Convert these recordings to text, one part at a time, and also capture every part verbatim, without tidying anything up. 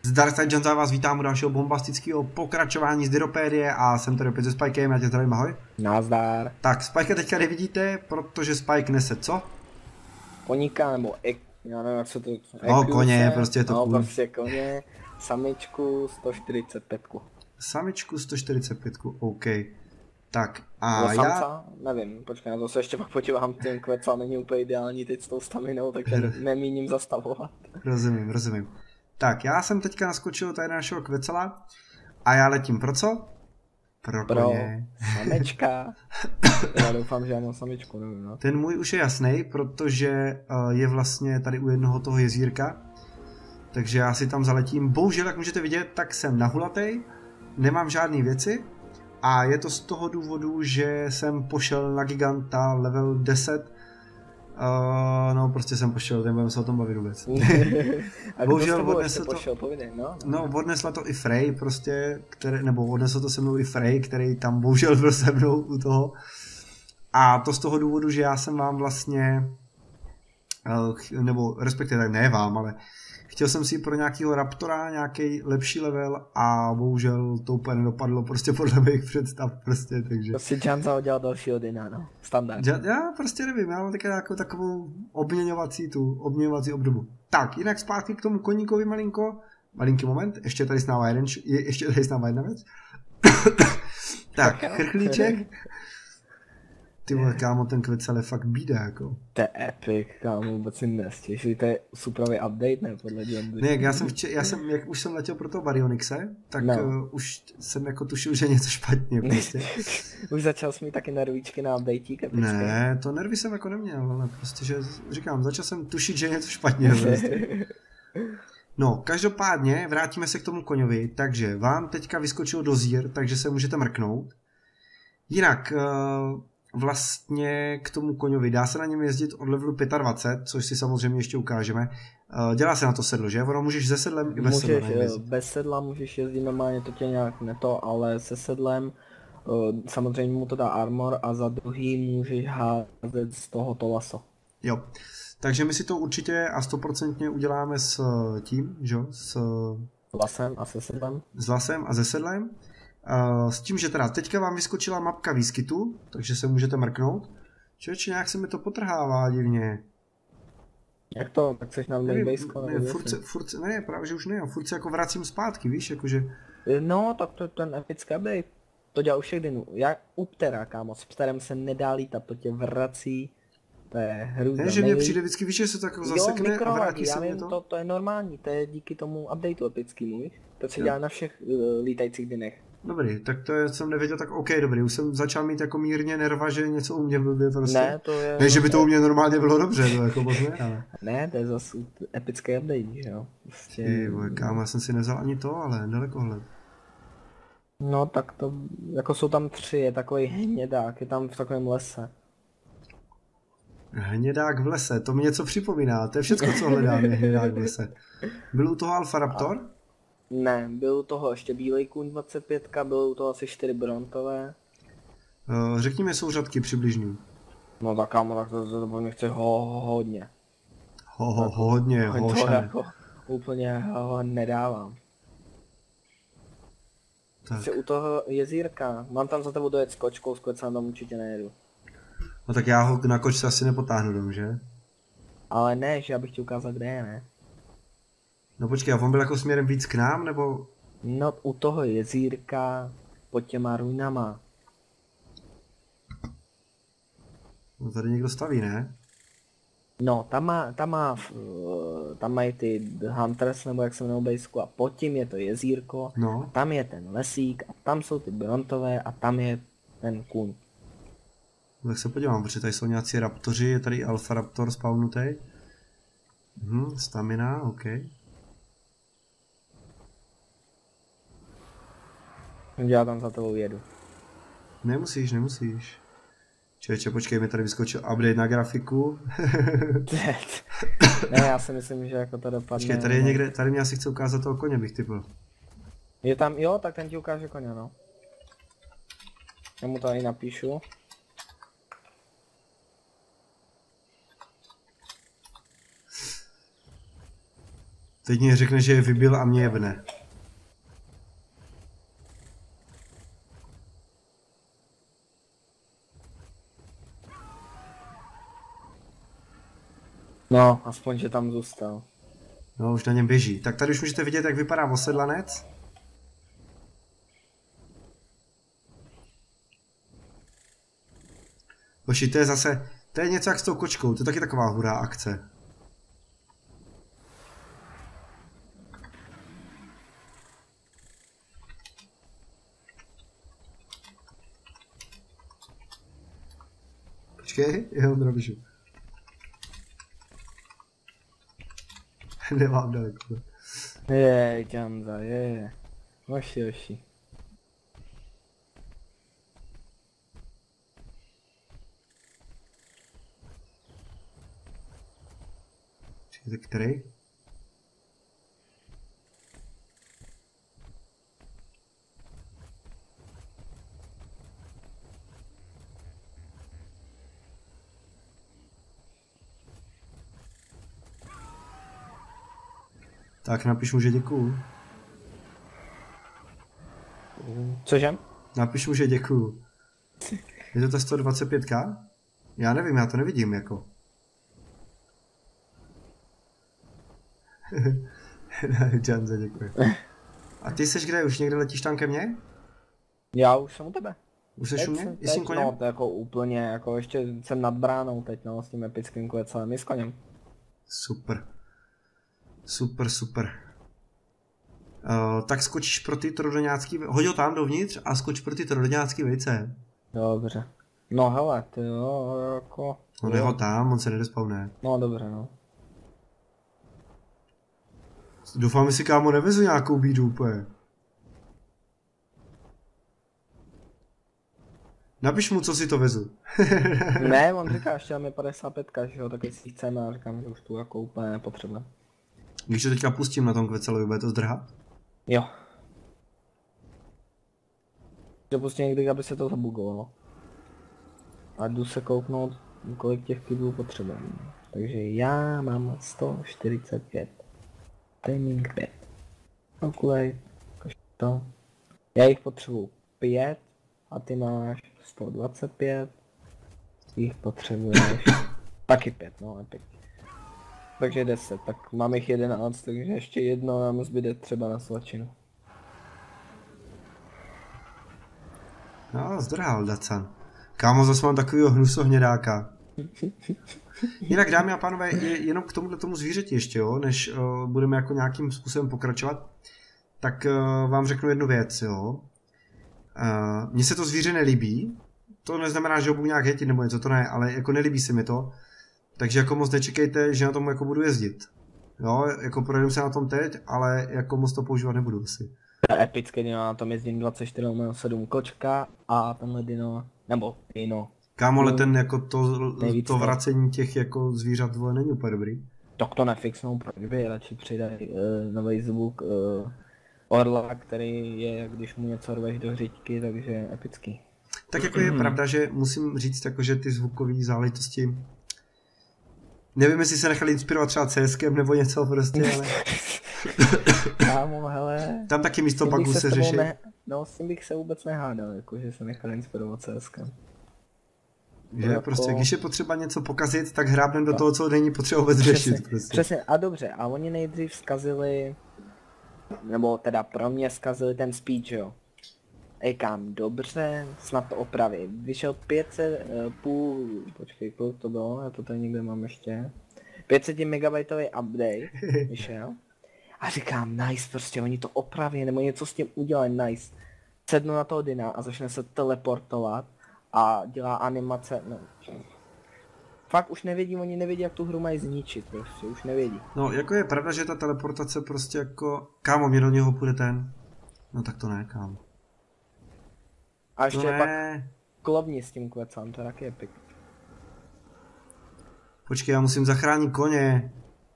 Zdar, John, vás vítám u dalšího bombastického pokračování z Dyropédie a jsem tady opět se Spikem, já tě zdravím, ahoj. Nazdar. Tak, Spike teďka nevidíte, protože Spike nese co? Koníka nebo ek, já nevím jak se to... No, koně, prostě je to no, kůň. prostě koně, samičku sto čtyřicet pět. Samičku sto čtyřicet pět, OK. Tak, a no, já... samca? Nevím, počkej, na to se ještě pak podívám, ten kvecal není úplně ideální teď s tou staminou, takže nemíním zastavovat. Rozumím, rozumím. Tak, já jsem teďka naskočil tady na našeho kvecela a já letím pro co? Pro koně. Pro samečka. Já doufám, že já mám samičku, nevím, no. Ten můj už je jasný, protože uh, je vlastně tady u jednoho toho jezírka. Takže já si tam zaletím. Bohužel, jak můžete vidět, tak jsem nahulatej, nemám žádné věci. A je to z toho důvodu, že jsem pošel na giganta level deset. Uh, no, prostě jsem pošel, nebudeme se o tom bavit vůbec. A bohužel odnesl to, pošel, povědej, no, no, no, odnesla to i Frey, prostě, které, nebo odnesl to se mnou i Frey, který tam bohužel byl se mnou u toho. A to z toho důvodu, že já jsem vám vlastně, uh, nebo respektive ne vám, ale chtěl jsem si pro nějakého Raptora nějaký lepší level a bohužel to úplně nedopadlo, prostě podle mých představ, prostě, takže... Prostě Janza udělal dalšího Dyna, no, standard. Já, já prostě nevím, já mám taky nějakou takovou obměňovací tu, obměňovací obdobu. Tak, jinak zpátky k tomu koníkovi malinko, malinký moment, ještě tady s náma jeden, je, ještě tady s náma jedna věc. Tak, chrchlíček. Ty vole, kámo, ten kvecel je fakt bída, jako. To je epic, kámo, vůbec si nestěžuji, to je superový update, ne, podle Janzy. Ne, já jsem, vče, já jsem, jak už jsem letěl pro toho Baryonyxe, tak no. uh, už jsem jako tušil, že něco špatně, prostě. Už začal jsi mít taky nervíčky na updatík, epické. Ne, to nervy jsem jako neměl, ale prostě, že říkám, začal jsem tušit, že je něco špatně, prostě. No, každopádně vrátíme se k tomu koňovi, takže vám teďka vyskočil dozír, takže se můžete mrknout. Jinak... Uh, vlastně k tomu koňovi. Dá se na něm jezdit od levelu dvacet pět, což si samozřejmě ještě ukážeme. Dělá se na to sedlo, že? Ono můžeš se sedlem i bez můžeš, sedla jezdit. Bez sedla můžeš jezdit normálně, to tě nějak neto, ale se sedlem samozřejmě mu to dá armor a za druhý můžeš házet z tohoto laso. Jo. Takže my si to určitě a stoprocentně uděláme s tím, že? S lasem a se sedlem. S lasem a se sedlem. Uh, s tím, že teda teďka vám vyskočila mapka výskytu, takže se můžete mrknout. Člověče, nějak se mi to potrhává divně. Jak to? Tak seš na mainbaseko? Ne, furt se, furt se, ne, právě že už ne, furt se jako vracím zpátky, víš, jakože... No, tak to je ten epický update. To dělá už všechny. Já u ptera, kámo, s pterem se nedá lítat, to tě vrací. To je hrůza. Ne, že mě přijde vždycky, víš, že se to jako zasekne jo, a vrátí se vím, to? to? To je normální, to je díky tomu updateu epickému, víš? To se jo. dělá na všech uh, lítajících dynech. Dobrý, tak to je, jsem nevěděl, tak OK, dobrý, už jsem začal mít jako mírně nerva, že něco u mě blbě prostě. Ne, to je... Ne, že by to u mě normálně bylo dobře, to jako moc ne, ale... Ne, to je zase epický update, že jo? Prostě... Ty vole, kámo, já jsem si nevzal ani to, ale dalekohled. No tak to, jako jsou tam tři, je takový hnědák, je tam v takovém lese. Hnědák v lese, to mi něco připomíná, to je všechno, co hledám, je hnědák v lese. Byl u toho Alfa Raptor? A... Ne, byl u toho ještě bílej kůň dvacet pět, byl u toho asi čtyři brontové. Uh, řekni mi souřadky přibližný. No tak kámo, tak to, to, to po mě chce ho, ho, hodně. Ho, ho, ho, hodně, to hošen. jako úplně ho nedávám. Tak. U toho jezírka, mám tam za tebou dojet s kočkou, s kočkou tam určitě nejedu. No tak já ho na kočce asi nepotáhnu domů, že? Ale ne, že já bych ti ukázal, kde je, ne? No počkej, a on byl jako směrem víc k nám, nebo? No u toho jezírka pod těma ruinama. No tady někdo staví, ne? No, tam má, tam má, tam mají ty Hunters, nebo jak se jmenou bejsku, a pod tím je to jezírko, no. A tam je ten lesík, a tam jsou ty brontové, a tam je ten kůň. No, tak se podívám, protože tady jsou nějací raptoři, je tady Alfa Raptor spawnutý. Mhm, stamina, OK. Já tam za tebou jedu. Nemusíš, nemusíš. Čeče, počkej, mi tady vyskočil update na grafiku. Ne, já si myslím, že jako to dopadne. Počkej, tady je někde, tady mě asi chce ukázat toho koně, bych typl. Je tam, jo, tak ten ti ukáže koně, no. Já mu to i napíšu. Teď mě řekne, že je vybil a mě jebne. No, aspoň, že tam zůstal. No, už na něm běží. Tak tady už můžete vidět, jak vypadá osedlanec. Boši, to je zase, to je něco jak s tou kočkou, to je taky taková hurá akce. Počkej, já ho drobíšu. Nemám daleko. Je, Ďanda, je. Oši, oši. Počkejte, který? Tak napiš mu, že děkuju. Cože? Napiš mu, že děkuju. Je to ta sto dvacet pět? Já nevím, já to nevidím jako. Janze, děkuji. A ty seš kde? Už někde letíš tam ke mně? Já už jsem u tebe. Už seš u mě? I s tím koněm? No, to jako úplně, jako ještě jsem nad bránou teď, no, s tím epickým klecem i s koněm. Super. Super, super. Uh, tak skočíš pro ty trodoňácký, hoď ho tam dovnitř a skoč pro ty trodoňácký vejce. Dobře. No hele, ty jo, jako... No ne ho tam, on se nedespawne. No dobře, no. Doufám, že si kámo nevezu nějakou bídu úplně. Napiš mu, co si to vezu. Ne, on říká, ještě tam je padesát pět, že jo, tak jestli chceme, a říkám, že už tu jako úplně nepotřebujeme. Když to teďka pustím na tom kvecelovi, bude to zdrhat? Jo. Že pustím někdy, aby se to zabugovalo. A jdu se kouknout, kolik těch kybů potřebujeme. Takže já mám sto čtyřicet pět. Timing pět. Okulej, to. Já jich potřebuju pět a ty máš sto dvacet pět. Jich potřebuješ taky pět, no epic. Takže deset, tak mám jich jedenáct, takže ještě jedno nám zbyde třeba na svačinu. No, zdrhal Dacan. Kámo, zase mám takovýho hnusohnědáka. Jinak, dámy a pánové, je, jenom k tomuhle tomu zvířeti ještě, jo, než uh, budeme jako nějakým způsobem pokračovat, tak uh, vám řeknu jednu věc, jo. Uh, mně se to zvíře nelíbí, to neznamená, že ho budu nějak hetit nebo něco, to ne, ale jako nelíbí se mi to, takže jako moc nečekejte, že na tom jako budu jezdit. Jo, jako projedem se na tom teď, ale jako moc to používat nebudu asi. Epické dino, na tom jezdím dvacet čtyři sedm kočka a tenhle dino, nebo dino. Kámo, ale ten jako to, to vracení těch jako zvířat dvoje není úplně dobrý. Tak to nefixnou, proč by radši přidají uh, nový zvuk uh, orla, který je, když mu něco rveš do hřičky, takže epický. Tak jako je pravda, že musím říct, jako, že ty zvukové záležitosti, nevím, jestli se nechali inspirovat třeba CSkem nebo něco prostě, ale... Kámo, hele... Tam taky místo bugů se, se řeší. Ne... No, s tím bych se vůbec nehádal, jako, že se nechal inspirovat CSkem. Že jako... prostě, když je potřeba něco pokazit, tak hrábnem do toho, co není potřeba vůbec řešit. Prostě. Přesně, a dobře, a oni nejdřív zkazili, nebo teda pro mě zkazili ten speech, jo. Ejkám, dobře, snad to opraví. Vyšel pět set, půl, počkej, kolik to bylo, já to tady někde mám ještě. pět set megabajtový update vyšel. A říkám, nice, prostě oni to opraví, nebo něco s tím udělají, nice. Sednu na toho Dina a začne se teleportovat a dělá animace, no. Fakt už nevědí, oni nevědí, jak tu hru mají zničit, prostě, už nevědí. No, jako je pravda, že ta teleportace prostě jako, kámo, mě do něho půjde ten. No tak to ne, kámo. A ještě pak klovni s tím kvecám, to je taky epic. Počkej, já musím zachránit koně.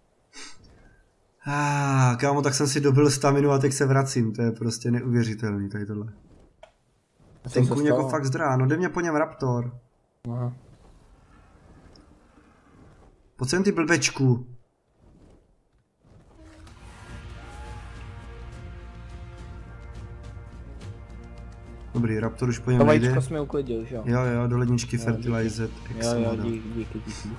Ah, kámo, tak jsem si dobil staminu a teď se vracím, to je prostě neuvěřitelný tady tohle. Ten kůň jako fakt zdrá, no jde mě po něm raptor. Aha. Pojď sem ty blbečku. Dobrý, Raptor už po něm To nejde. vajíčko jsme uklidil, že jo? Jo, jo, do ledničky Jo, Fertilizer. Jo, jo, díky, díky, díky.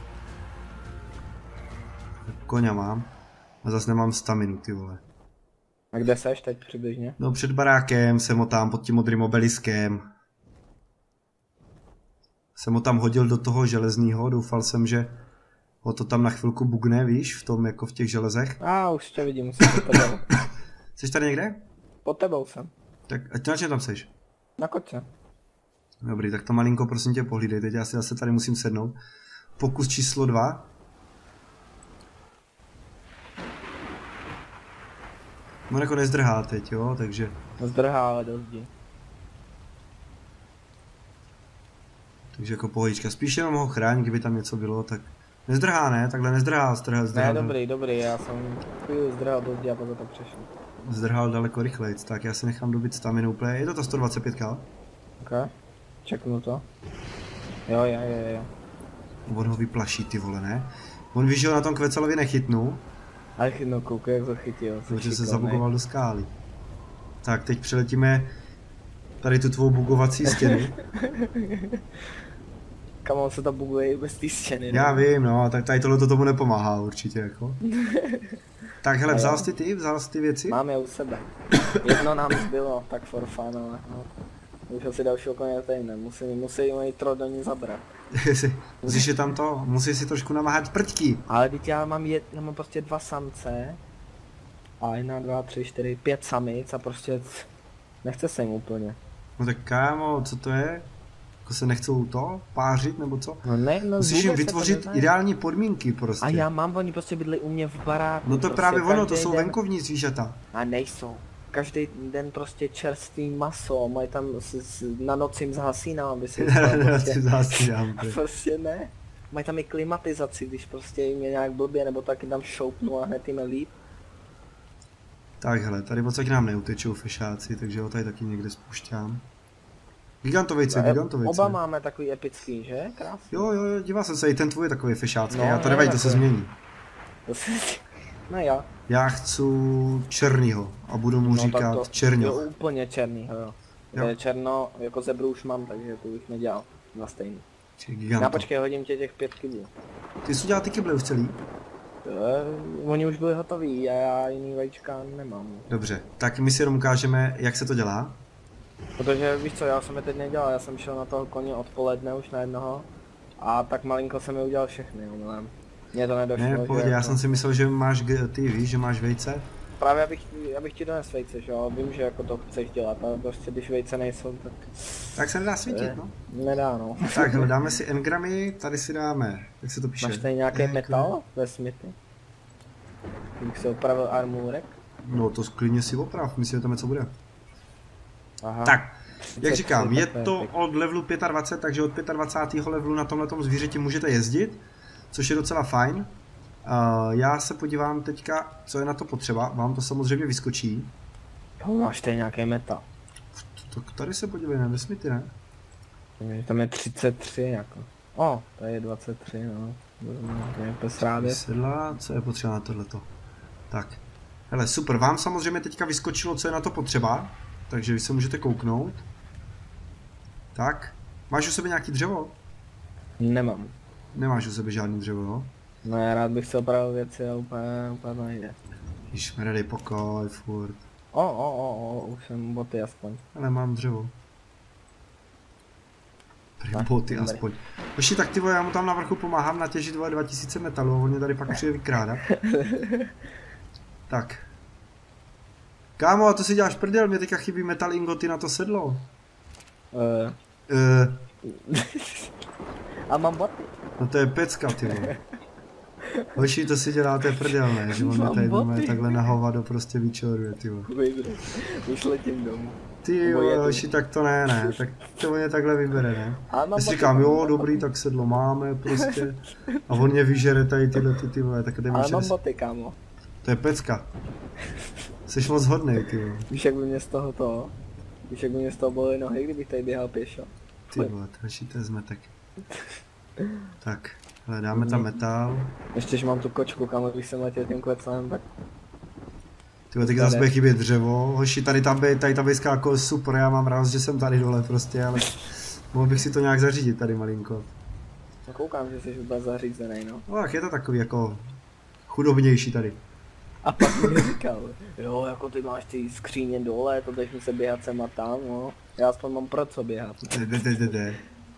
Koně mám. A zase nemám staminu, ty vole. A kde seš teď přibližně? No před barákem se motám pod tím modrým obeliskem. Jsem ho tam hodil do toho železného, doufal jsem, že ho to tam na chvilku bugne, víš, v tom jako v těch železech. A ah, už tě vidím, jsem pod tebou. Jsi tady někde? Pod tebou jsem. Tak ať na čem tam seš? Na kočce. Dobrý, tak to malinko prosím tě pohlídej, teď já si zase tady musím sednout. Pokus číslo dva. On jako nezdrhá teď, jo, takže... Zdrhá, ale dost dí. Takže jako pohodička, spíš jenom ho chráň, kdyby tam něco bylo, tak... Nezdrhá, ne? Takhle nezdrhá, zdrhá, zdrhá. Ne, dobrý, dobrý, já jsem chvíli zdrhal dost dí a potom to přešel. Zdrhal daleko rychlejc, tak já si nechám dobit staminu úplně, je to ta sto dvacet pět. Ok, čeknu to. Jo, jo, jo, jo. On ho vyplaší, ty vole, ne? On ví, že ho na tom Kvecelovi nechytnu, Ale no koukej, jak to chytil. protože se zabugoval do skály. Tak, teď přiletíme tady tu tvou bugovací stěnu. Kam on se to buguje i bez té stěny. Já vím, no, tak tady tohle to tomu nepomáhá určitě, jako. Tak hele, vzal jsi ty, vzal jsi ty věci? Mám je u sebe. Jedno nám zbylo, tak for fun, ale no. Už asi dalšího koně tady ne, musí, musí moji trodoní zabrat. Musíš je tam to, musíš si trošku namáhat prťky. Ale teď já mám, jed, já mám prostě dva samce. A jedna, dva, tři, čtyři, pět samic a prostě nechce se jim úplně. No tak kámo, co to je? Jako se nechcou to pářit nebo co? No ne, no musíš jim vytvořit ideální podmínky prostě. A já mám, oni prostě bydli u mě v baráku. No to prostě právě ono, to každý jsou den... venkovní zvířata. A nejsou. Každý den prostě čerstvý maso, mají tam s, s, na noc jim zhasínám, aby si prostě, prostě ne. Mají tam i klimatizaci, když prostě jim je nějak blbě, nebo taky tam šoupnu a hned jim je líp. Tak hele, tady moc k nám neutečou fešáci, takže ho tady taky někde spušťám. Gigantovejce, gigantovejce. Oba máme takový epický, že? Krásný. Jo, jo, jo, díval jsem se, i ten tvůj je takový fešácký, No, já to ne, nevadí, to se změní. To se... No já. Já chci černýho a budu mu No, říkat to, čerňoch. Jo, úplně černý, jo. jo. Je černo, jako zebru už mám, takže to bych nedělal za stejný. Já počkej, hodím tě těch pět kyblů. Ty jsi udělal ty kyble už celý? Je, oni už byli hotoví a já jiný vajíčka nemám. Dobře, tak my si jenom ukážeme, jak se to dělá. Protože víš co, já jsem je teď nedělal, já jsem šel na toho koně odpoledne už na jednoho a tak malinko jsem je udělal všechny, omylem. Mně to nedošlo. Ne, pohodě, já jako... jsem si myslel, že máš, ty víš, že máš vejce. Právě abych, abych ti dones vejce, že jo, vím, že jako to chceš dělat, ale prostě když vejce nejsou, tak... Tak se nedá svítit, je, no. Nedá, no. Tak, hele, dáme si engramy, tady si dáme, jak se to píše? Máš tady nějaký metal ve smithy? Kdybych si opravil armůrek? No to klidně si oprav, myslím, že tam něco bude. Aha. Tak, jak říkám, je to od levelu dvacet pět, takže od dvacátého pátého levelu na tomhletom zvířeti můžete jezdit, což je docela fajn. Uh, já se podívám teďka, co je na to potřeba, vám to samozřejmě vyskočí. Jo, máš tady nějaký metal. Tak tady se podívej, ne, ve smithy, ne? Tam je třicet tři jako. O, tady je dvacet tři, no. To je pesrávě. Sedla, co je potřeba na tohleto? Tak, hele, super, vám samozřejmě teďka vyskočilo, co je na to potřeba, takže vy se můžete kouknout. Tak, máš u sebe nějaký dřevo? Nemám. Nemáš u sebe žádný dřevo, jo? No já rád bych si opravil věci a úplně, úplně to nejde. Ježišmarja, dej pokoj, furt. O, o, o, o, už jsem boty aspoň. Ale mám dřevo. Prý boty aspoň. Hoši, tak ty vole, já mu tam na vrchu pomáhám natěžit vole dva tisíce metalu a on mě tady pak přijde vykrádat. Tak. Kámo, a to si děláš prdel, mě teďka chybí metal ingoty na to sedlo. Uh. Uh. A mám boty. No to je pecka, ty vole. Hoši, to si děláte prdel, ne? Že on mě tady máme takhle na hovado prostě vyčoruje, ty vole. Už letím domů. Ty vole, hoši, tak to ne, ne, tak to mě takhle vybere, ne? Já si říkám, jo, dobrý, tak sedlo máme prostě. A on mě vyžere tady tyhle ty, ty vole, tak jdeme Ale mám boty, kámo. To je pecka. Jsi moc hodnej, ty vole. Víš, jak by mě z toho to, víš, jak by mě z toho bolely nohy, kdybych tady běhal pěšo. Ty vole, to je zmetek. Tak, hele, dáme tam metal. Ještě, že mám tu kočku, kam bych se letěl tím klecem, tak... Tyhle, teď zase bude chybět dřevo. Hoši, tady ta, tady ta bejská jako super, já mám rád, že jsem tady dole prostě, ale mohl bych si to nějak zařídit tady malinko. No koukám, že jsi úplně zařízený, no. No tak je to takový jako chudobnější tady. A pak mi říkal, jo, jako ty máš ty skříně dole, to jdeš mi se běhat sem a tam, no. Já aspoň mám pro co běhat. De, de, de, de.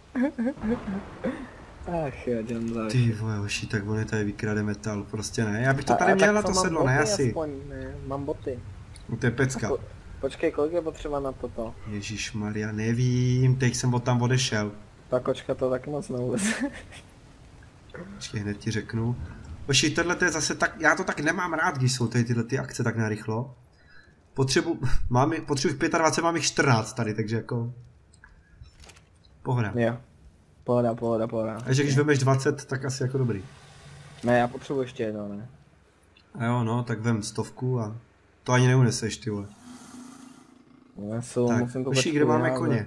Ach jo, John Zach. Ty vole, hoši, tak on je tady vykrade metal, prostě ne. Já bych to tady a, měl na to sedlo, ne asi. Aspoň, ne, mám boty. No to je pecka. Po, počkej, kolik je potřeba na toto? Ježišmarja, nevím, teď jsem od tam odešel. Ta kočka to taky moc neuveze. Počkej, hned ti řeknu. Hoši, tohle to je zase tak, já to tak nemám rád, když jsou tady tyhle ty akce tak narychlo. Potřebu, mám, potřebuji dvacet pět, mám jich čtrnáct tady, takže jako... Pohoda. Jo. Pohoda, pohoda, pohoda. A že když vemeš dvacet, tak asi jako dobrý. Ne, já potřebuji ještě jedno, ne? A jo, no, tak vem stovku a to ani neuneseš, ty vole. Nesu, tak, musím to hoši, kde máme já, koně?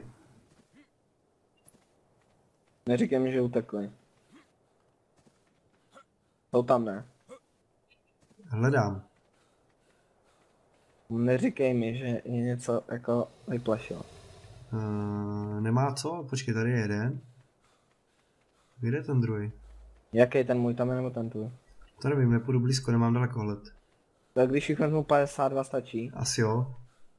Neříkej mi, že utekli. Jsou tam, ne? Hledám. Neříkej mi, že je něco jako vyplašilo. Uh, nemá co? Počkej, tady je jeden. Kde je ten druhý? Jaký ten můj tam je nebo ten tvůj? To nevím, nepůjdu blízko, nemám dalekohled. Tak když jich vezmu padesát dva stačí? Asi jo.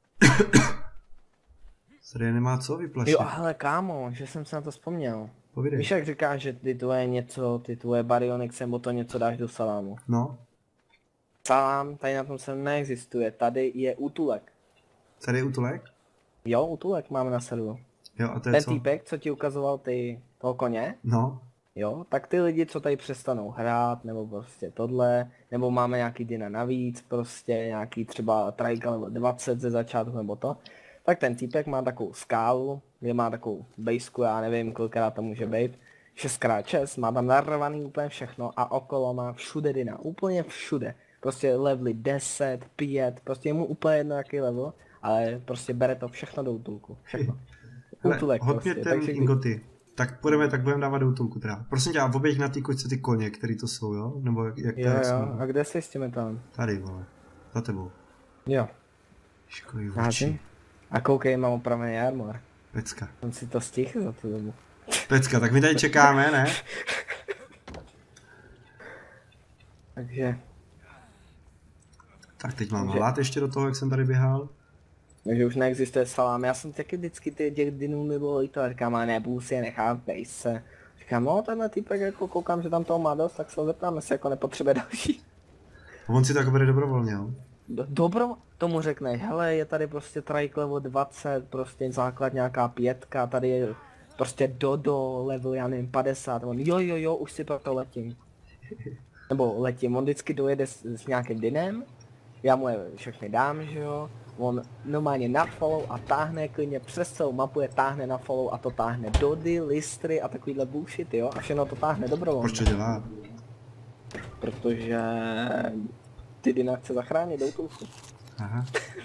Tady nemá co vyplašit. Jo, ale kámo, že jsem se na to vzpomněl. Povídej. Víš jak říkáš, že ty tvoje něco, ty tvoje baryonyx nebo to něco dáš do salámu? No. Salám, tady na tom se neexistuje, tady je útulek. Tady je útulek? Jo, útulek máme na serveru. Jo, a to je ten co? týpek, co ti ukazoval ty, toho koně, no. Jo, tak ty lidi, co tady přestanou hrát, nebo prostě tohle, nebo máme nějaký dina navíc, prostě nějaký třeba trajka level dvacet ze začátku nebo to, tak ten týpek má takovou skálu, kde má takovou bejsku, já nevím, kolikrát to může být, šest krát šest, má tam narvaný úplně všechno a okolo má všude dina, úplně všude. Prostě levely deset, pět, prostě je mu úplně jedno jaký level, ale prostě bere to všechno do útulku, všechno. Útulek prostě. Hodně ten ingoty. Tak půjdeme, tak budeme dávat do útulku teda. Prosím tě, a oběť na té kočce ty koně, který to jsou, jo? Nebo jak, jak jo, jak jo, jsou? A kde jsi s těmi tam? Tady, vole. Za tebou. Jo. Škojí oči. A koukej, mám opravený armor. Pecka. Jsem si to stihl za tu dobu. Pecka, tak my tady čekáme, ne? Takže... Tak teď mám hlad ještě do toho, jak jsem tady běhal. Takže už neexistuje salám. Já jsem taky vždycky ty těch dynů mi bylo líto a říkám, ale nebudu si je nechat, bej se. Říkám, no tenhle týpek jako koukám, že tam toho má dost, tak se ho zeptám, jestli jako nepotřebuje další. On si tak bere dobrovolně, jo? Do, dobro tomu řekneš, hele je tady prostě trike level dvacet, prostě základ nějaká pětka, tady je prostě dodo level, já nevím, padesát, on jo jo jo, už si proto letím. Nebo letím, on vždycky dojede s, s nějakým dynem, já mu je všechny dám, že jo. On normálně na follow a táhne klidně přes celou mapu je táhne na follow a to táhne dody, listry a takovýhle bullshit, jo, a všechno to táhne dobrovolně. Proč to dělá? Protože ty dyna chce zachránit do útulku. Aha.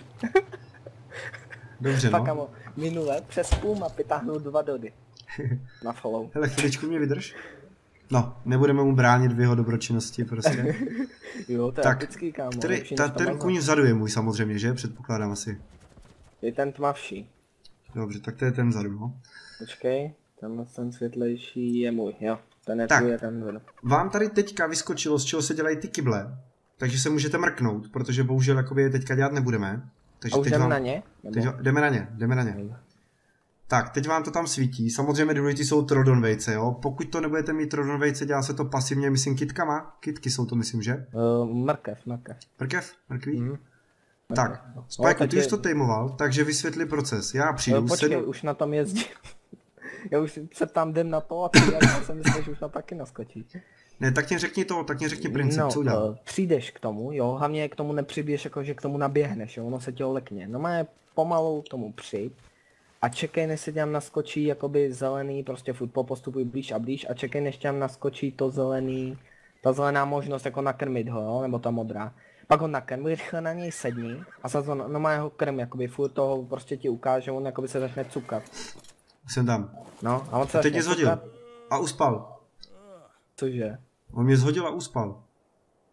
Dobře, Pak, no. kamo, minule přes půl mapy táhnou dva dody na follow. Hele, chviličku mě vydrž. No, nebudeme mu bránit v jeho dobročinnosti prostě. Jo, to je tak, epický, kámo. který, ta, ten kůň vzadu je můj samozřejmě, že? Předpokládám asi. Je ten tmavší. Dobře, tak to je ten vzadu, no. Počkej, tenhle ten světlejší je můj, jo. Ten je tak, tvůj, je ten vzadu. Vám tady teďka vyskočilo, z čeho se dělají ty kyble. Takže se můžete mrknout, protože bohužel jakoby je teďka dělat nebudeme. Takže a už teď jdeme vám, na ně? Teď, jdeme na ně, jdeme na ně. Tak, teď vám to tam svítí. Samozřejmě důležitý jsou trodon vejce, jo. Pokud to nebudete mít trodon vejce, dělá se to pasivně, myslím, kytkama. Kytky jsou to, myslím, že? Uh, mrkev, mrkev. Mrkev? Mrkví? Mm. Tak, Spike, ty jsi to tejmoval, takže vysvětli proces. Já přijdu, uh, Počkej, sednu... už na tom jezdím. Já už se tam jdem na to a ty já jsem myslel, že už na taky naskočí. Ne, tak mě řekni to, tak mě řekni princip, no, co udělám. Uh, přijdeš k tomu, jo, hlavně k tomu nepřiběješ, jako že k tomu naběhneš, jo, ono se tě olekne. No má pomalu k tomu přijď. A čekej, než se tam naskočí jakoby zelený, prostě furt postupuj blíž a blíž a čekej, než tam naskočí to zelený, ta zelená možnost jako nakrmit ho, jo, nebo ta modrá. Pak ho nakrmi, rychle na něj sedni a zase on, no má jeho krm, jakoby furt toho prostě ti ukáže, on jakoby se začne cukat. Jsem tam. No a on se a teď mě zhodil. A uspal. Cože? On mě zhodil a uspal.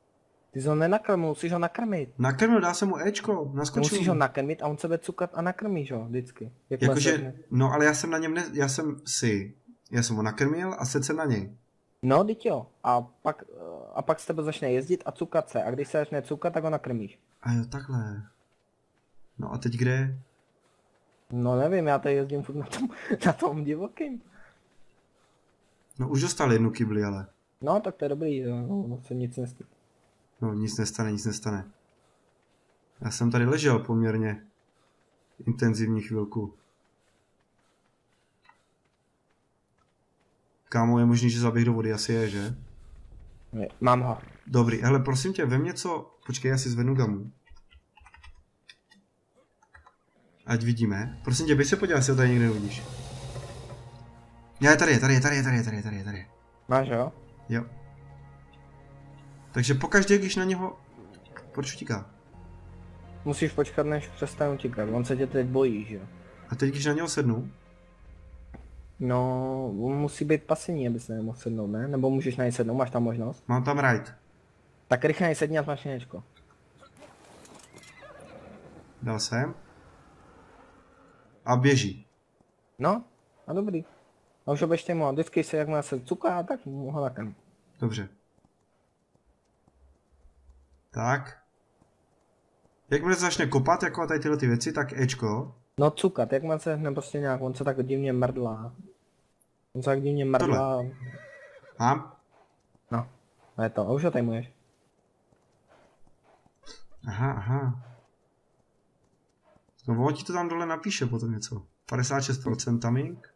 Ty jsi ho nenakrmil, musíš ho nakrmit. Nakrmil, dá se mu Ečko, naskočil. Musíš ho nakrmit a on se bude cukat a nakrmíš ho vždycky. Jak Jakože, no ale já jsem na něm, ne, já jsem si, já jsem ho nakrmil a sedl jsem na něj. No, teď jo. A pak, a pak s tebe začne jezdit a cukat se. A když se začne cukat, tak ho nakrmíš. A jo, takhle. No a teď kde? No nevím, já tady jezdím furt na tom, na tom divokým. No už dostal jednu kybli, ale. No, tak to je dobrý, no, no se nic nestane. No nic nestane, nic nestane. Já jsem tady ležel poměrně intenzivní chvilku. Kámo, je možný, že zaběh do vody, asi je, že? Je, mám ho. Dobrý, hele, prosím tě, vem něco, počkej, já si zvednu gamu. Ať vidíme. Prosím tě, běž se podívat, jestli ho tady někde neuvidíš. Já, tady je, tady je, tady je, tady je, tady je, tady je, tady je. Máš jo? Jo. Takže pokaždé, když na něho... Proč utíká? Musíš počkat, než přestane utíkat, on se tě teď bojí, že jo? A teď, když na něho sednu? No, on musí být pasivní, aby se nemohl sednout, ne? Nebo můžeš na něj sednout, máš tam možnost? Mám tam ride. Tak rychle na něj sedni a máš něčko. Dal jsem. A běží. No, a dobrý. A už oběžte mu a vždycky se, jak má se cuká, tak mu ho nakrm. Dobře. Tak. Jakmile se začne kopat, jako tady tyhle ty věci, tak Ečko. No cukat, jak má se ne prostě nějak, on se tak divně mrdlá. On se tak divně mrdlá. Tohle. Mám? No, a je to, a už ho tady můžeš. Aha, aha. No on ti to tam dole napíše potom něco. padesát šest procent taming.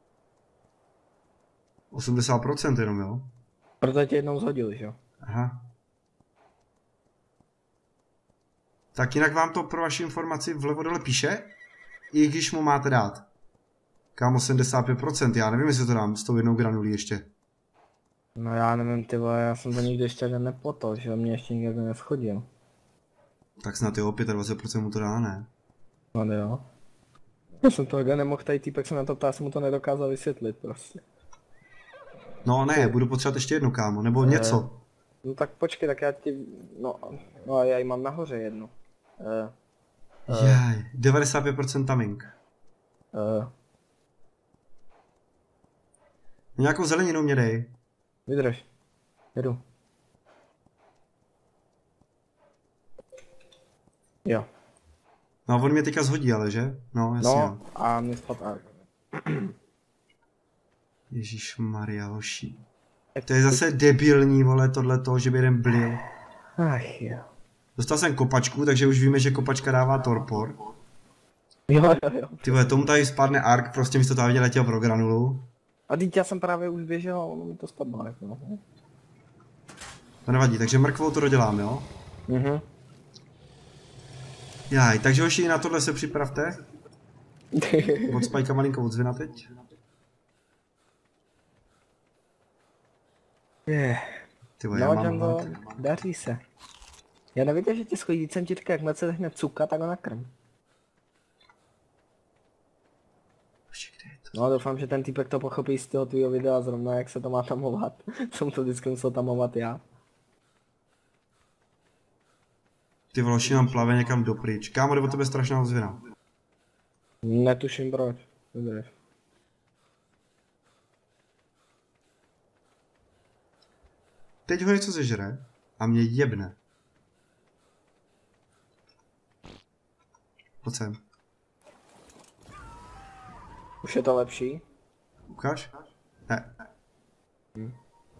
osmdesát procent jenom, jo? Proto tě jednou zhodil, že jo? Aha. Tak jinak vám to pro vaši informaci vlevo dole píše, i když mu máte dát. Kámo, sedmdesát pět procent, já nevím, jestli to dám s tou jednou granulí ještě. No já nevím, ty vole, já jsem to nikdy ještě nepotol, že mě ještě nikdo neschodil. Tak snad jo, dvacet pět procent mu to dá, ne? No jo. Já jsem to nemohl, tady týpek se na to ptá, jsem mu to nedokázal vysvětlit prostě. No ne, budu potřebovat ještě jednu, kámo, nebo něco. No tak počkej, tak já ti, no, no a já ji mám nahoře jednu. Uh, uh, Jaj, devadesát pět procent taming. Uh, Nějakou zeleninu mě dej. Vydrž. Jedu. Jo. No on mě teďka zhodí, ale že? No, jasně. No, a mě spadá. Ježišmarja, hoši. To je zase debilní, vole, tohleto, že by jeden blil. Ach jo. Dostal jsem kopačku, takže už víme, že kopačka dává torpor. Jo, jo, jo. Ty vole, tomu tady spadne ark, prostě místo toho letěl pro granulu. A teď já jsem právě už běžel a ono mi to spadlo, jako no. To nevadí, takže mrkvou to dodělám, jo? Mhm. Jaj, takže hoši, na tohle se připravte. Od Spajka malinko odzvina teď. Je. Ty vole, no, já mám Django, hlad. daří se. Já nevěděl, že ti schodí, jsem ti říkal, jakmile se začne cukat, tak ho nakrm. No, doufám, že ten týpek to pochopí z toho tvýho videa zrovna, jak se to má tamovat. Jsem to vždycky musel tamovat já. Ty vole, hoši nám plave někam dopryč. Kámo, jde o tebe strašná ozvěna. Netuším proč. Vydrž. Teď ho něco zežere a mě jebne. Pojď sem. Už je to lepší? Ukáž? Ne. Hm.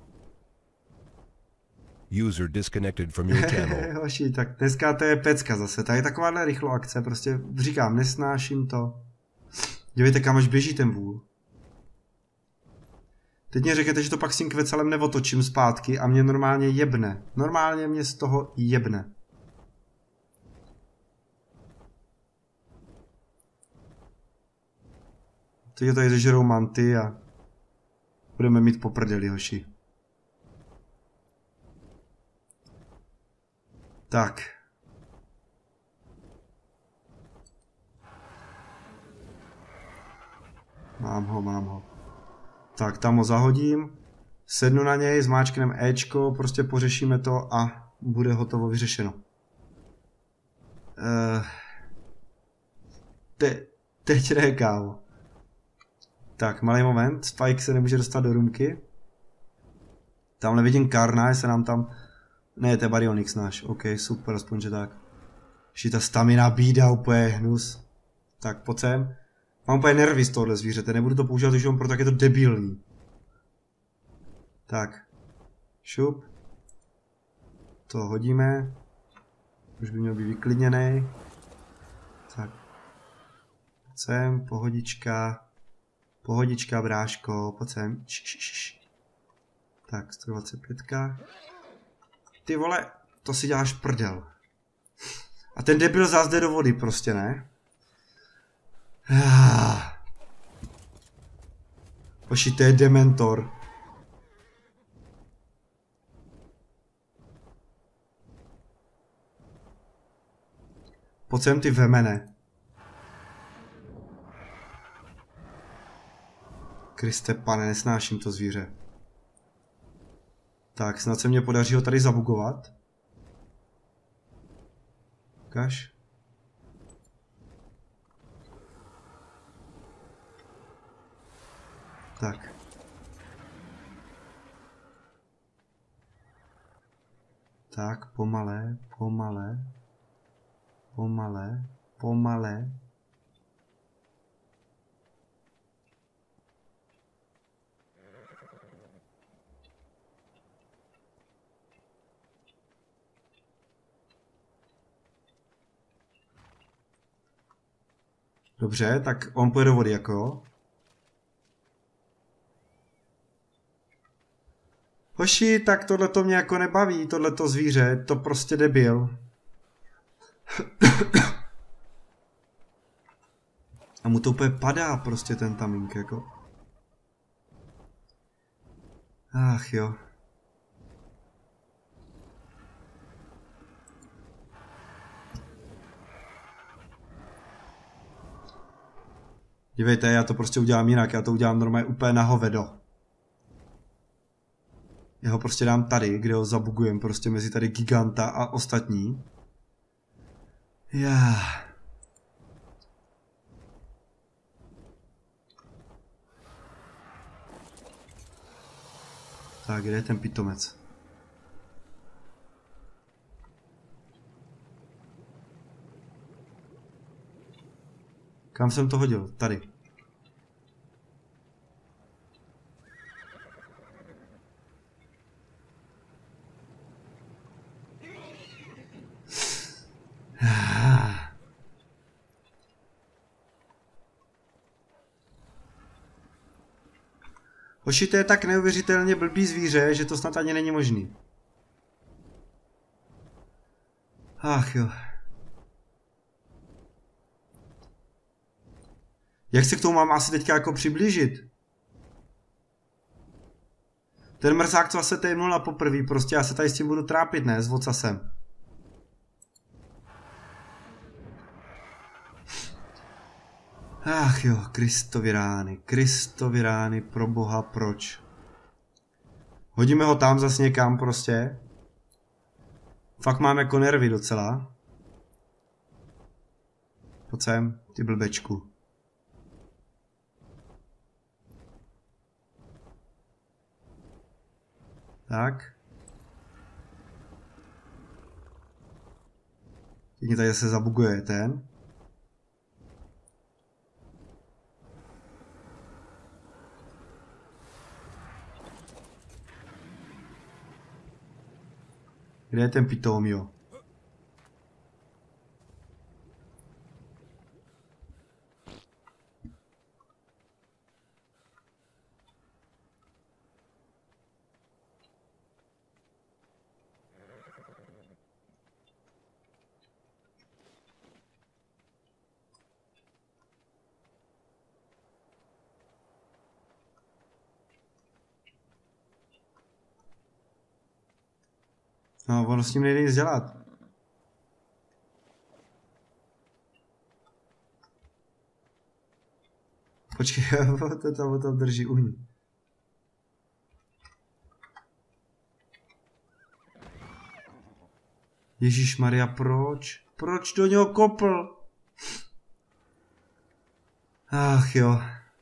User disconnected from your channel. Hoši, tak dneska to je pecka zase. Tady je takováhle rychlo akce, prostě říkám, nesnáším to. Dívejte, kam až běží ten vůl. Teď mě řekněte, že to pak s tím kvecelem neotočím zpátky a mě normálně jebne. Normálně mě z toho jebne. Teď tady zežerou manty a budeme mít po prdeli, hoši. Tak. Mám ho, mám ho. Tak, tam ho zahodím. Sednu na něj, zmáčkneme Ečko, prostě pořešíme to a bude hotovo vyřešeno. Uh, te, teď ne, kámo. Tak, malý moment, Spike se nemůže dostat do rumky. Tamhle vidím Karna, se nám tam... Ne, to je Baryonyx náš, ok, super, aspoň že tak. Ještě ta stamina bída, úplně hnus. Tak, pojď sem. Mám úplně nervy z tohohle zvířete, nebudu to používat už jenom proto, tak je to debilní. Tak. Šup. To hodíme. Už by měl být vyklidněný. Tak. Pojď sem, pohodička. Pohodička, bráško, pojď sem. Š, tak, sto dvacet pět. Ty vole, to si děláš prdel. A ten debil zás jde do vody prostě, ne? Oši, to je dementor. Pojď sem, ty vemene. Kriste pane, nesnáším to zvíře. Tak, snad se mě podaří ho tady zabugovat. Ukaž. Tak. Tak, pomalé, pomalé. Pomalé, pomalé. Dobře, tak on půjde do vody jako. Hoši, tak tohleto mě jako nebaví, tohleto zvíře, to prostě debil. A mu to úplně padá prostě ten tamink jako. Ach jo. Dívejte, já to prostě udělám jinak, já to udělám normálně úplně na hovedo. Já ho prostě dám tady, kde ho zabugujem prostě mezi tady giganta a ostatní. Já. Tak, kde je ten pitomec? Kam jsem to hodil? Tady. Hoši, to je tak neuvěřitelně blbý zvíře, že to snad ani není možný. Ach jo. Jak se k tomu mám asi teďka jako přiblížit? Ten mrzák, co se tady na poprvé, prostě já se tady s tím budu trápit, ne? S vocasem. Ach jo, Kristovi rány, Kristovi rány, pro boha, proč? Hodíme ho tam zas někam prostě. Fakt máme jako nervy docela. Pojď sem, ty blbečku. Tak. Teď mě tady zase zabuguje ten. Kde je ten pitomio? No, ono s ním nejde nic dělat. Počkej, to tam, tam drží uhní. Ježíšmarja, proč? Proč do něho kopl? Ach jo.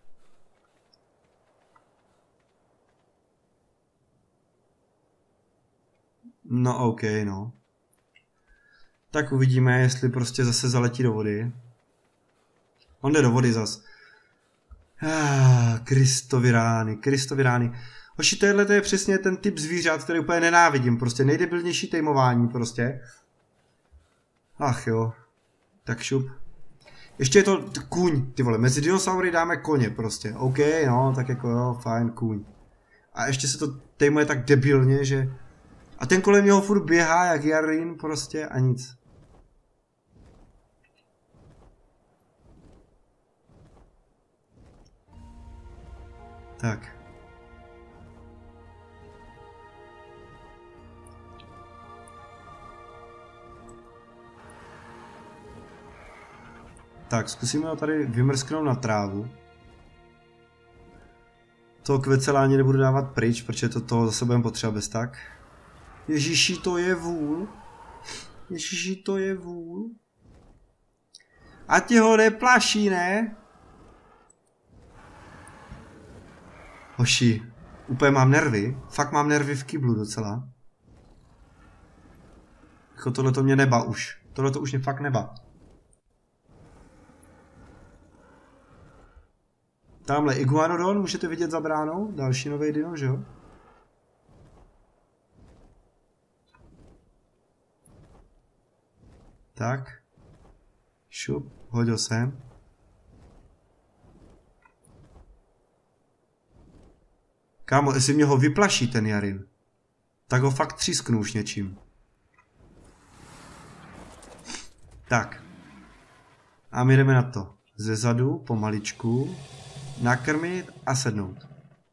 No ok, no. Tak uvidíme, jestli prostě zase zaletí do vody. On jde do vody zas. Ah, Kristovi rány, Kristovi rány. Hoši, tohle to je přesně ten typ zvířat, který úplně nenávidím. Prostě nejdebilnější tejmování prostě. Ach jo. Tak šup. Ještě je to kůň, ty vole. Mezi dinosaury dáme koně prostě. OK, no, tak jako jo, fajn, kůň. A ještě se to tejmuje tak debilně, že... A ten kolem něho furt běhá jak Jarin prostě a nic. Tak. Tak, zkusíme ho tady vymrsknout na trávu. To kvecelání nebudu dávat pryč, protože to toho zase budeme potřeba bez tak. Ježíši, to je vůl. Ježíši, to je vůl. A ti ho neplaší, ne? Hoši, úplně mám nervy. Fakt mám nervy v kyblu docela. Jako tohle to mě neba už. Tohle to už mě fakt neba. Tamhle Iguanodon, můžete vidět za bránou. Další nový dino, že jo? Tak. Šup, hodil jsem. Kámo, jestli mě ho vyplaší ten Jarin, tak ho fakt třísknu už něčím. Tak. A my jdeme na to. Ze zadu, pomaličku, nakrmit a sednout.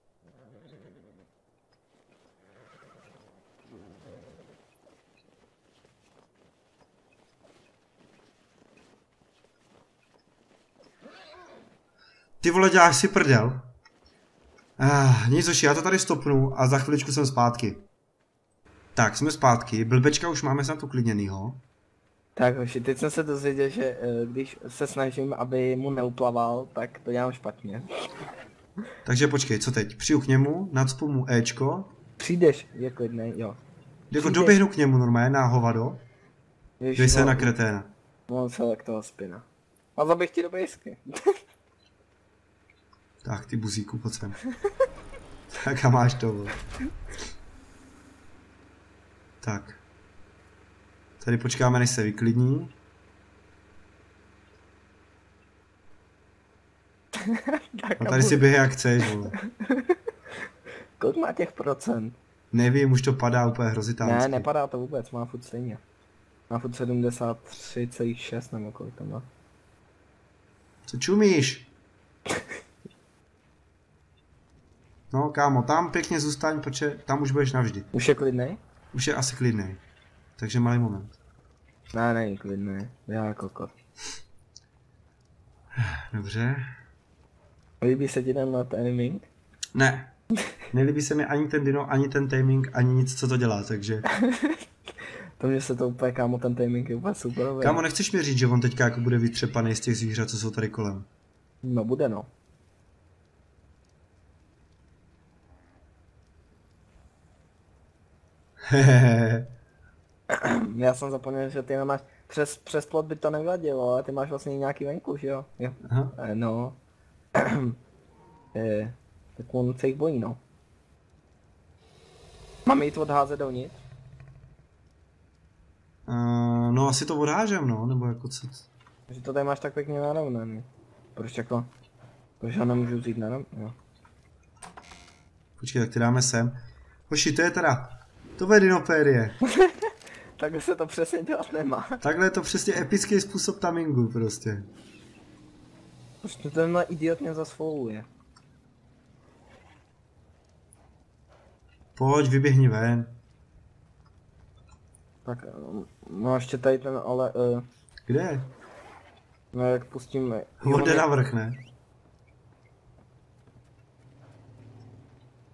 Ty vole, děláš si prdel. Ah, nic hoši, já to tady stopnu a za chviličku jsem zpátky. Tak, jsme zpátky. Blbečka už máme snad uklidněnýho. Tak hoši, teď jsem se dozvěděl, že když se snažím, aby mu neuplaval, tak to dělám špatně. Takže počkej, co teď? Přijdu k němu, nacpu mu Ečko. Přijdeš, je klidnej, jo. Jako doběhnu k němu normálně na hovado. Dej se na kreténa. No, celek toho spina. A zabych ti do bejsky. Tak, ty buzíku, pojď sem. Tak a máš to, vole. Tak. Tady počkáme, než se vyklidní. A tady si běhej jak chceš, vole. Kolik má těch procent? Nevím, už to padá úplně hrozitánsky. Ne, nepadá to vůbec, má furt stejně. Má furt sedmdesát tři celá šest nebo kolik tam má. Co čumíš? No kámo, tam pěkně zůstaň, protože tam už budeš navždy. Už je klidnej? Už je asi klidnej. Takže malý moment. Ne, není klidnej. Já kokot. Dobře. Líbí se ti ten na timing? Ne. Nelíbí se mi ani ten dino, ani ten timing, ani nic, co to dělá, takže... To mě se to úplně, kámo, ten timing je úplně super. Kámo, nechceš mi říct, že on teďka jako bude vytřepaný z těch zvířat, co jsou tady kolem? No bude, no. Hehehe. Já jsem zapomněl, že ty nemáš, přes, přes plot by to nevadilo, ale ty máš vlastně nějaký venku, že jo? Jo. Aha. E, no. e, tak on se jich bojí, no. Máme jít odházet dovnitř? Uh, no asi to odhážem, no, nebo jako co? Že to tady máš tak pěkně narovnaný. Proč jako? Proč ho nemůžu vzít narovnaný? Jo. Počkej, tak ty dáme sem. Hoši, to je teda, to bude dinopérie. Takhle se to přesně dělat nemá. Takhle je to přesně epický způsob tamingu prostě. Prostě tenhle idiot mě zasvoluje. Pojď, vyběhni ven. Tak, no ještě tady ten, ale... Uh, Kde? no jak pustíme... On jde navrch, ne?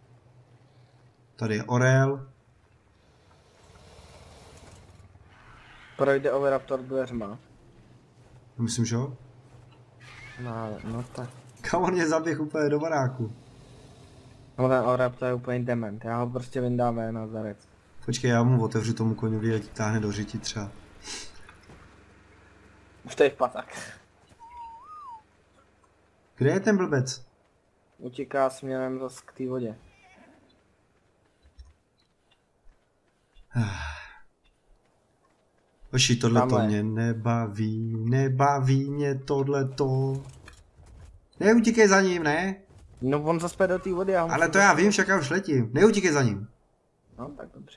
Tady je orel. projde Oviraptor dveřma. Myslím, že jo? No, no tak. Kam on mě zaběh úplně do baráku. No ten Oviraptor je úplně dement, já ho prostě vyndám ven na zarec. Počkej, já mu otevřu tomu koňovi a ti táhne do řiti třeba. Už to je v patak. Kde je ten blbec? Utíká směrem zase k té vodě. Oši, tohleto Tamhle. mě nebaví, nebaví mě tohleto. Neutíkej za ním, ne? No on zase do té vody, já Ale to já vím, však já už letím. Neutíkej za ním. No tak dobře.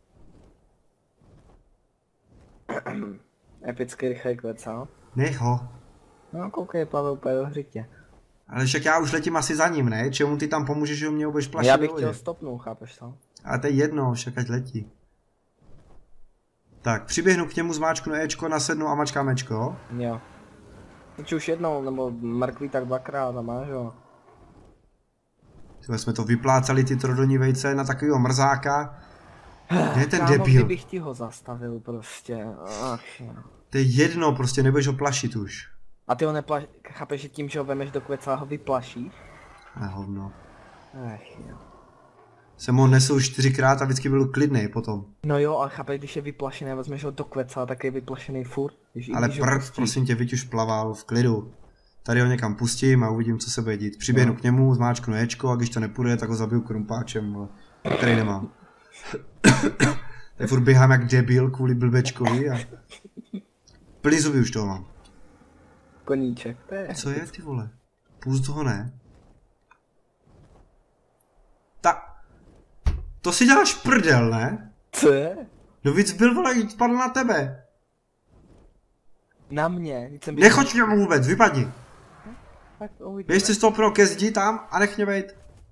Epický rychlej klecá. Nech ho. No koukej, plave úplně do hřitě. Ale však já už letím asi za ním, ne? Čemu ty tam pomůžeš, že mě budeš plašit Já do bych vody? chtěl stopnout, chápeš to? Ale to je jedno, však ať letí. Tak, přiběhnu k němu, zmáčknu Ečko, nasednu a mačkám Ečko. Jo. Teď už jednou, nebo mrkví tak dvakrát a máš jo. Tyhle jsme to vyplácali, ty trodoní vejce, na takovýho mrzáka. Kde je ten Kámo, debil? kdybych ti ho zastavil prostě, ach jo. To je jedno, prostě nebudeš ho plašit už. A ty ho neplaš... chápeš, že tím, že ho vemeš do kveca ho vyplašíš? A hovno. Ach jo. Jsem ho nesl čtyřikrát a vždycky byl klidnej potom. No jo, ale chápeš, když je vyplašený, vezmeš ho do kveca, tak je vyplašený furt. Když, Ale když ho prd, pustíš. prosím tě, vyť už plaval v klidu. Tady ho někam pustím a uvidím, co se bude dít. Přiběhnu No. k němu, zmáčknu Ečko a když to nepůjde, tak ho zabiju krumpáčem, vole, který nemám. Tak furt běhám jak debil kvůli blbečkovi a... Plný zuby už toho mám. Koníček, to je... Co je, ty vole? Pust ho ne? Ta... To si děláš prdel, ne? Co je? No víc byl, vole, jít spadl na tebe. Na mě, teď jsem byl... Nechoď k němu vůbec, vypadni. Tak uvidíme. Běž si stoupnout ke zdi tam a nech mě bejt.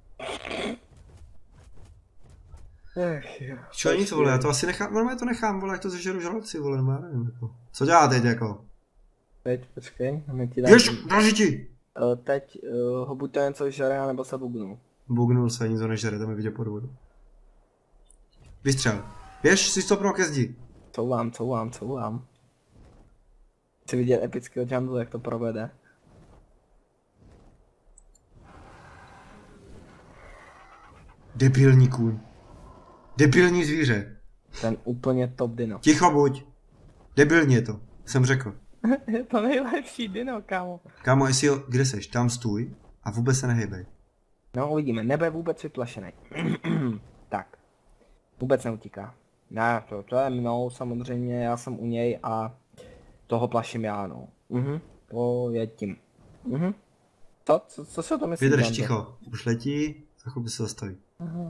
Ech jo. Čo nic, vole, já to asi nechám, normálně to nechám, vole, jak to zežeru žaludci, vole, nebo já nevím, jako. Co dělá teď, jako? Teď, počkej, my ti dám... Běž, drží ti! Uh, teď uh, ho buď to něco žere, nebo se bugnu. Bugnul se, nic ho nežere, tam je vidět pod vodu. Vystřel. Běž si stoupnout ke zdi. Couvám, couvám, couvám. Chci vidět epického junglu, jak to provede. Debilní kůň. Debilní zvíře. Ten úplně top dino. Ticho buď. Debilní je to, jsem řekl. Je to nejlepší dino, kámo. Kámo, jestli jo, kde seš, tam stůj a vůbec se nehejbej. No uvidíme, nebe vůbec vyplašený. Tak. Vůbec neutíká. Ne, to, to je mnou samozřejmě, já jsem u něj a toho plaším já, no. Mhm, to je tím. Mhm. Co, co, co si o to myslíš? Vydrž, Dante? ticho. Už letí, za chvíli se zastaví. Aha.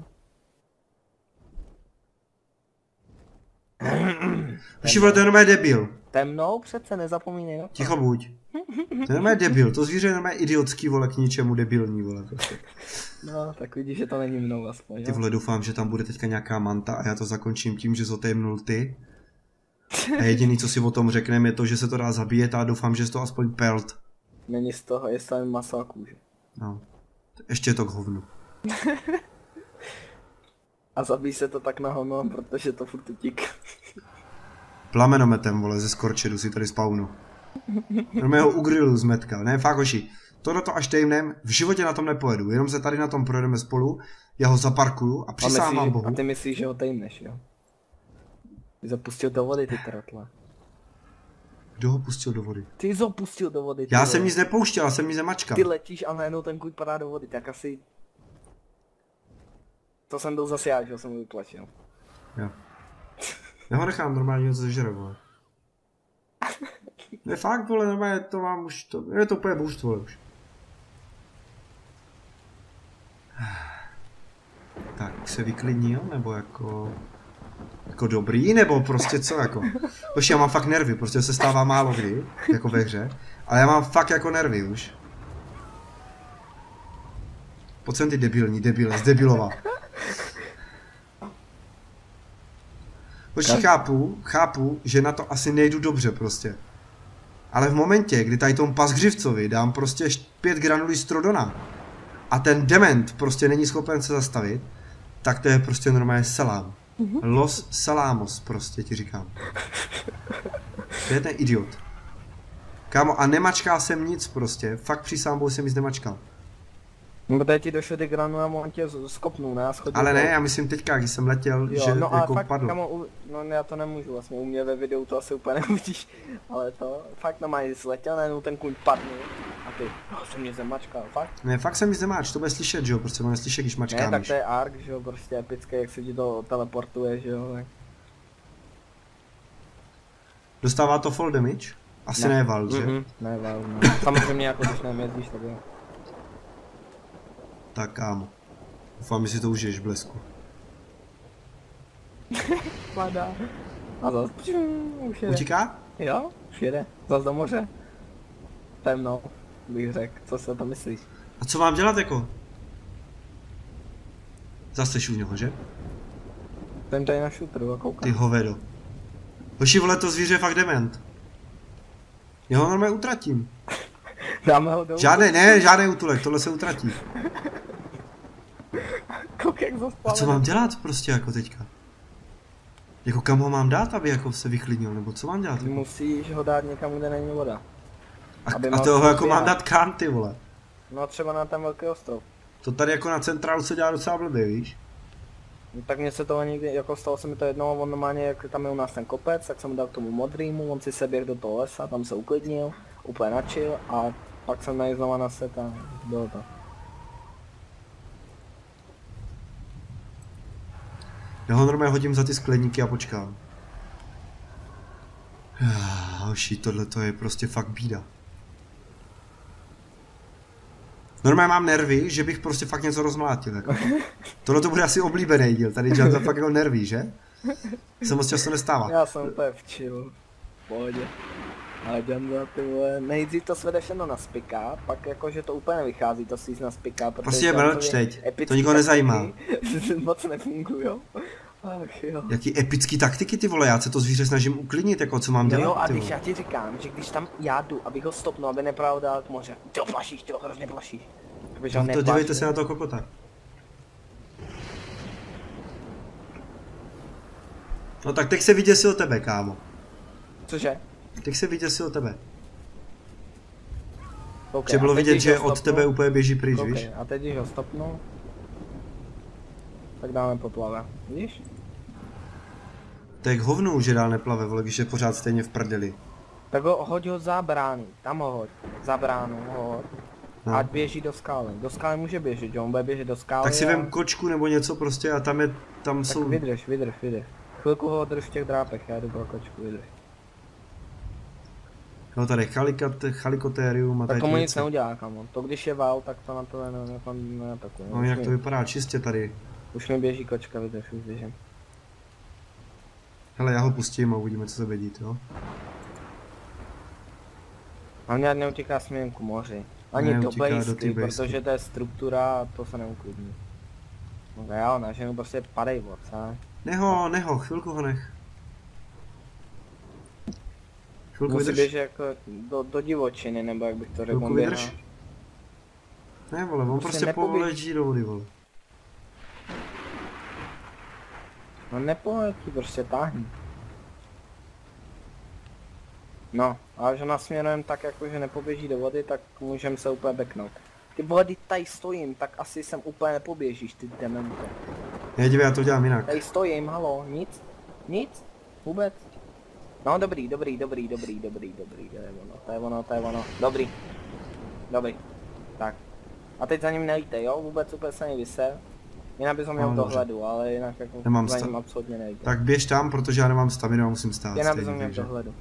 Už vole, to je normálně debil. Temnou přece, nezapomínej, no. Ticho buď. To je normálně debil, to zvíře je normálně idiotský, vole, k ničemu debilní, vole. Prostě. No, tak vidíš, že to není mnou aspoň, Ty jo? vole, doufám, že tam bude teďka nějaká manta a já to zakončím tím, že zotajemnul ty. A jediný, co si o tom řekneme, je to, že se to dá zabíjet a doufám, že je to aspoň pelt. Není z toho, je samý maso a kůže. No. Ještě je to k hovnu. A zabíjí se to tak na hovno, protože to furt utíká. Plamenometem, vole, ze skorčedu si tady spawnu. Normálně ho ugrilu z metka. Ne, fakt hoši. Tohle to až tejmnem, v životě na tom nepojedu. Jenom se tady na tom projedeme spolu, já ho zaparkuju a A, přísahám myslíš, Bohu. a ty myslíš, že ho tejmneš, jo? Ty zapustil do vody, ty trotle. Kdo ho pustil do vody? Ty jsi ho pustil do vody, ty Já vole. jsem nic nepouštěl, já jsem nic nemačkal. Ty letíš a najednou ten kuj padá do vody, tak asi... To jsem byl zase já, že jsem ho vyplašil. Jo. Já ho nechám normálně něco zežere, vole. Ne, fakt, vole, normálně to mám už, to, je to úplně bůžstvo, vole, už. Tak, se vyklidnil, nebo jako... Jako dobrý, nebo prostě co, jako... Bož já mám fakt nervy, prostě se stává málo kdy, jako ve hře. Ale já mám fakt jako nervy už. Pojď sem ty debilní, debile, zdebilova. Bož chápu, chápu, že na to asi nejdu dobře prostě. Ale v momentě, kdy tady tomu pasgřivcovi dám prostě pět granulí strodona a ten dement prostě není schopen se zastavit, tak to je prostě normálně selám. Los Salamos, prostě ti říkám. To je ten idiot. Kámo, a nemačkal jsem nic prostě, fakt přísám bohu jsem nic nemačkal. No protože ti došlo ty granu a on tě skopnul, ne? Schodil Ale to. ne, já myslím teďka, když jsem letěl, Jo, že no jako ale fakt, padl. kamo, u, no já to nemůžu vlastně, u mě ve videu to asi úplně neuvidíš, ale to, fakt no mají sletěl, najednou ten kuň padnul a ty, no jsem mě zemačkal, fakt? Ne, fakt jsem nic nemáč, to bude slyšet, že jo, prostě bude slyšet, když mačkáš. Ne, tak to je ark, že jo, prostě epické, jak se ti to teleportuje, že jo, tak. Dostává to fall damage? Asi Ne. ne val, že? Mhm, ne, val, no. Samozřejmě jako když nejezdíš, tak jo. Tak kámo. Doufám, že si to užiješ, blesku. Padá. A zas, pšum, už jede. Utíká? Jo, už jede, zas do moře. Temno, bych řekl, co si o to myslíš? A co mám dělat jako? Zase u něho, že? Jsem tady na šutru a koukám. Ty hovedo. Hoši vole, to zvíře je fakt dement. Já ho normálně utratím. Dáme ho dolů. Žádný, ne, žádný útulek, tohle se utratí. Kouk jak zaspal. A co mám dělat prostě jako teďka? Jako kam ho mám dát, aby jako se vychlidnil, nebo co mám dělat? Jako? Musíš ho dát někam, kde není voda. aby A, a mohl toho jako běhat. mám dát kam, ty vole? No třeba na ten velký ostrov. To tady jako na centrálu se dělá docela blbě, víš? No, tak mně se toho někdy, jako stalo se mi to jednou, on normálně, jak tam je u nás ten kopec, tak jsem mu dal k tomu modrýmu, on si se běh do toho lesa, tam se uklidnil, úplně načil a pak jsem najít znova na set a bylo to. Já ho normálně hodím za ty skleníky a počkám. Ah, hoši, tohle to je prostě fakt bída. Normálně mám nervy, že bych prostě fakt něco rozmlátil. Jako. Tohle to bude asi oblíbený díl, tady Janda fakt jako nerví, že? Se moc často nestává. Já jsem úplně v chill, v pohodě. Ale Janda, ty vole, nejdřív to svede všechno na spika, pak jakože to úplně nevychází, to si na spika, protože Prostě je Jandovi mlč teď, epický to nikoho nezajímá. taktiky moc nefungujou. Ach jo. Jaký epický taktiky, ty vole, já se to zvíře snažím uklidnit, jako co mám No dělat, jo, a ty když vole. já ti říkám, že když tam já jdu, abych ho stopnul, aby nepravil dál k moře, ty ho plašíš, ty ho hrozně plašíš. Protože ho No to neplaš, dívejte ne? se na toho kokota. No tak teď se vyděsil tebe, kámo. Cože? Teď se vyděsil tebe. Okay, Že bylo a teď, vidět, když že ho od stopnu- tebe úplně běží pryč, okay, víš? a teď když ho stopnu, tak dáme poplave, vidíš? To je k hovnu, že dál neplave, vole, když je pořád stejně v prdeli. Tak ho hoď ho za bránu, tam ho hoď, za bránu ho hoď. No. Ať běží do skály, do skály může běžet, jo, on bude běžet do skály. Tak si a... vem kočku nebo něco prostě a tam je, tam Tak jsou... vydrž, vydrž, vydrž. Chvilku ho drž v těch drápech, já jdu pro kočku, vydrž. No tady chalikate, chalikotérium a Tak tady tomu ty nic věci. neudělá, kamo. To když je val, tak to na to ne, ne, ne, neatakuje. No Už jak mi- to vypadá čistě tady. Už mi běží kočka, vydrž, už běžím. Hele, já ho pustím a uvidíme, co se bude dít, jo? A mě ať neutíká směrem k moři. Ani Ne, do utíká do té bejsky, bejsky. protože to je struktura a to se neuklidní. No já na ženu prostě padej vod, co? Neho, neho, chvilku ho nech. Chvilku Musí vydrž. běžet jako do, do divočiny, nebo jak bych to řekl, Chvilku on běhá. vydrž. Ne, vole, on Prostě prostě nepoběž. poleží do vody, vole. No nepoletí, prostě táhni. No, a až ho nasměrujeme tak jako, že nepoběží do vody, tak můžeme se úplně beknout. Ty vole, teď tady stojím, tak asi sem úplně nepoběžíš, ty demente. Ne, dívej, já to dělám jinak. Tady stojím, halo, nic? Nic? Vůbec? No dobrý, dobrý, dobrý, dobrý, dobrý, dobrý, to je ono, to je ono, to je ono, dobrý. Dobrý. Tak. A teď za ním nelíte, jo? Vůbec úplně se nevyser. Jinak bys ho měl No, v dobře. dohledu, ale jinak jako Nemám za sta- ním absolutně nelíte. Tak běž tam, protože já nemám staminu a musím stát. Jinak bys ho stejně, měl v takže. dohledu.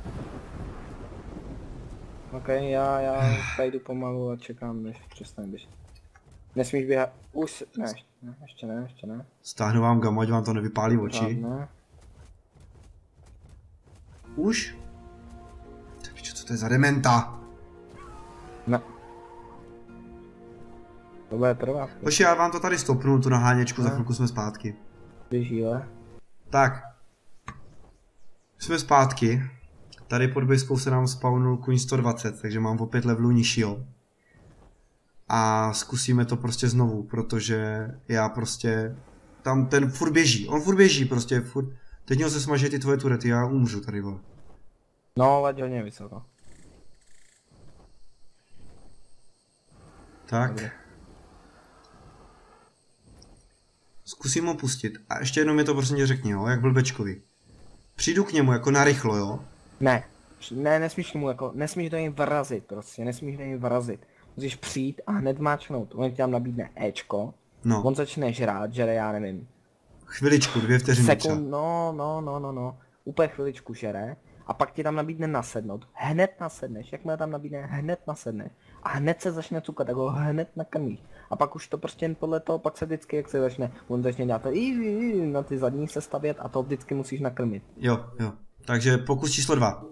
Ok, já, já tady jdu pomalu a čekám, než přestane běžet. Nesmíš běhat, už, ne, ještě ne, ještě ne, ještě ne. Stáhnu vám gamu, ať vám to nevypálí oči. Ne. Už? Ty pičo, co to je za dementa? Ne. To bude trvat. Hoši, já vám to tady stopnu, tu naháněčku, za Ne. chvilku jsme zpátky. Běží, ale. Tak. Jsme zpátky. Tady pod bejskou se nám spawnul kuň sto dvacet, takže mám o pět levelů nižšího. A zkusíme to prostě znovu, protože já prostě tam ten furt běží, on furt běží prostě, furt. Teď měl se smažit ty tvoje turety, já umřu tady, vole. No, leď hodně vysoko. Tak. Dobře. Zkusím ho pustit. A ještě jednou mi to prostě tě řekni, jo, jak blbečkovi. Přijdu k němu jako narychlo, jo? Ne, ne, nesmíš mu jako, nesmíš do něj vrazit prostě, nesmíš do něj vrazit. Musíš přijít a hned máčknout, on ti tam nabídne Ečko, No. on začne žrát, žere, já nevím. Chviličku, dvě vteřiny třeba. Sekund, no, no, no, no, no, úplně chviličku žere a pak ti tam nabídne nasednout, hned nasedneš, jakmile tam nabídne, hned nasedneš a hned se začne cukat, tak ho hned nakrmíš. A pak už to prostě jen podle toho, pak se vždycky, jak se začne, on začne dělat to i, i, na ty zadní se stavět a to vždycky musíš nakrmit. Jo, jo. Takže pokus číslo dva.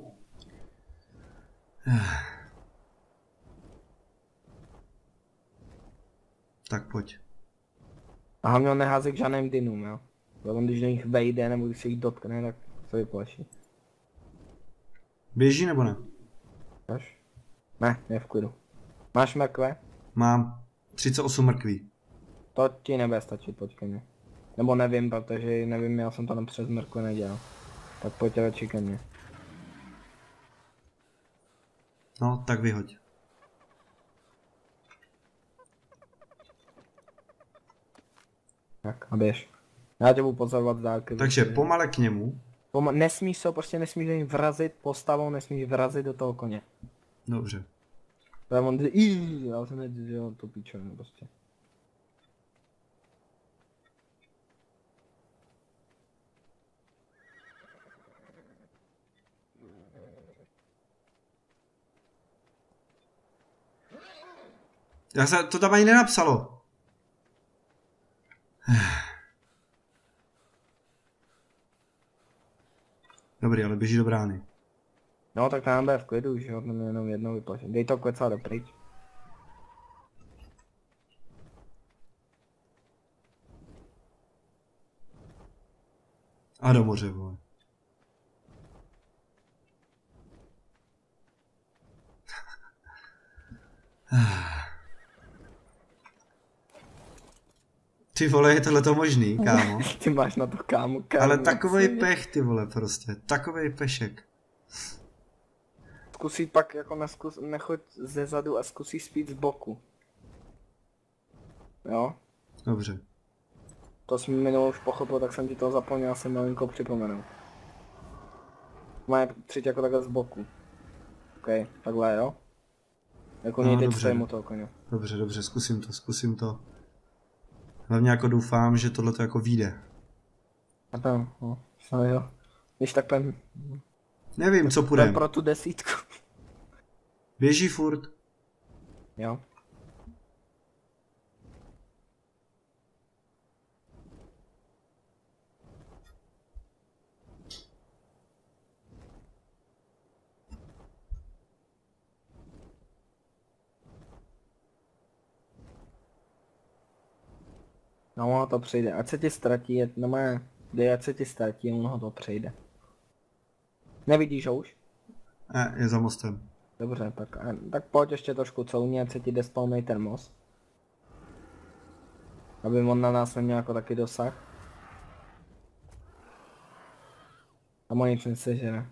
Tak pojď. A hlavně on nehází k žádným dynům, jo. On když do nich vejde nebo když se jich dotkne, tak se vyplaší. Běží nebo ne? Až? Ne, je v klidu. Máš mrkve? Mám třicet osm mrkví. To ti nebude stačit, pojď ke mně. Nebo nevím, protože nevím, já jsem to tam přes mrkve nedělal. Tak pojď radši ke mně. No, tak vyhoď. Tak a běž. Já tě budu pozorovat z dálky. Takže pomale k němu. Poma- nesmíš se, prostě nesmíš do ní vrazit postavou, nesmíš vrazit do toho koně. Dobře. To je on jde, iiii, já jsem nedělal to píčovinu prostě. Já se, to tam ani nenapsalo. Dobrý, ale běží do brány. No tak tam bude v klidu, že ho tam jenom jednou vyplaším. Dej to klecá do pryč. A do moře, vole. Ty vole, je tohleto možný, kámo. Ty máš na to kámo, kámo. Ale takovej pech, ty vole, prostě. Takovej pešek. Zkusí pak jako neskus, nechoď ze zadu a zkusí spít z boku. Jo? Dobře. To jsem minulou už pochopil, tak jsem ti to zapomněl asi malinko připomenout. Má přijít jako takhle z boku. OK, takhle jo? Jako No, nejde dobře. mu toho koně. Dobře, dobře, zkusím to, zkusím to. Hlavně jako doufám, že tohle to jako vyjde. A tam, no, no jo. Když tak pen, Nevím, co pen půjdem. pro tu desítku. Běží furt. Jo. No ono to přejde, ať se ti ztratí, je, no má, dej, ať se ti ztratí, ono to přejde. Nevidíš ho už? Ne, je za mostem. Dobře, tak, tak pojď ještě trošku celý, ať se ti despawnej ten most. Aby on na nás neměl jako taky dosah. A on nic nesežere.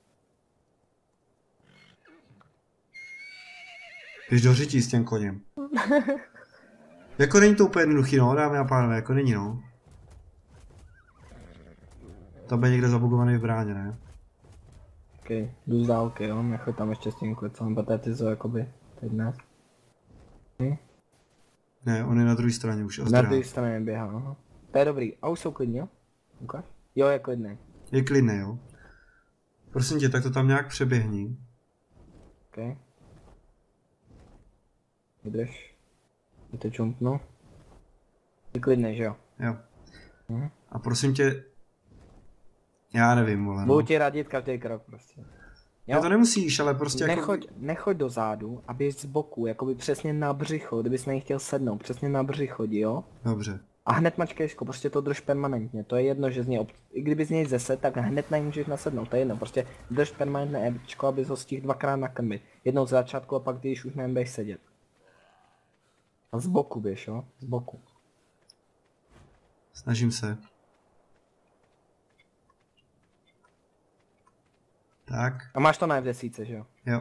Běž do řití s tím koněm. Jako není to úplně jednoduchý, no, dámy a pánové, jako není, no. Tam je někde zabugovaný v bráně, ne? Ok, jdu z dálky, jo, nechoď tam ještě s tím klecem, protože ty jsou jakoby teď dnes. Hm? Ne, on je na druhé straně už. Na Ostrá. druhé straně běhá, aha. To je dobrý, a už jsou klidní, jo? Ukáž? Jo, je klidný. Je klidný, jo. Prosím tě, tak to tam nějak přeběhni. Ok. Vydrž. Je to jumpnu. Je klidný, že jo? Jo. Mhm. A prosím tě, já nevím, vole, no. Budu ti radit každý krok prostě. Já to nemusíš, ale prostě nechoď, jako... nechoď do zádu a běž z boku, jakoby přesně na břicho, kdybys na něj chtěl sednout, přesně na břicho, jo? Dobře. A hned mačkejško, prostě to drž permanentně, to je jedno, že z něj, ob... i kdyby z něj zesed, tak hned na něj můžeš nasednout, to je jedno, prostě drž permanentné Ečko, aby ho stihl dvakrát nakrmit. Jednou z začátku a pak když už nebudeš sedět. A z boku běž, jo? Z boku. Snažím se. Tak. A máš to na F deset, že jo? Jo.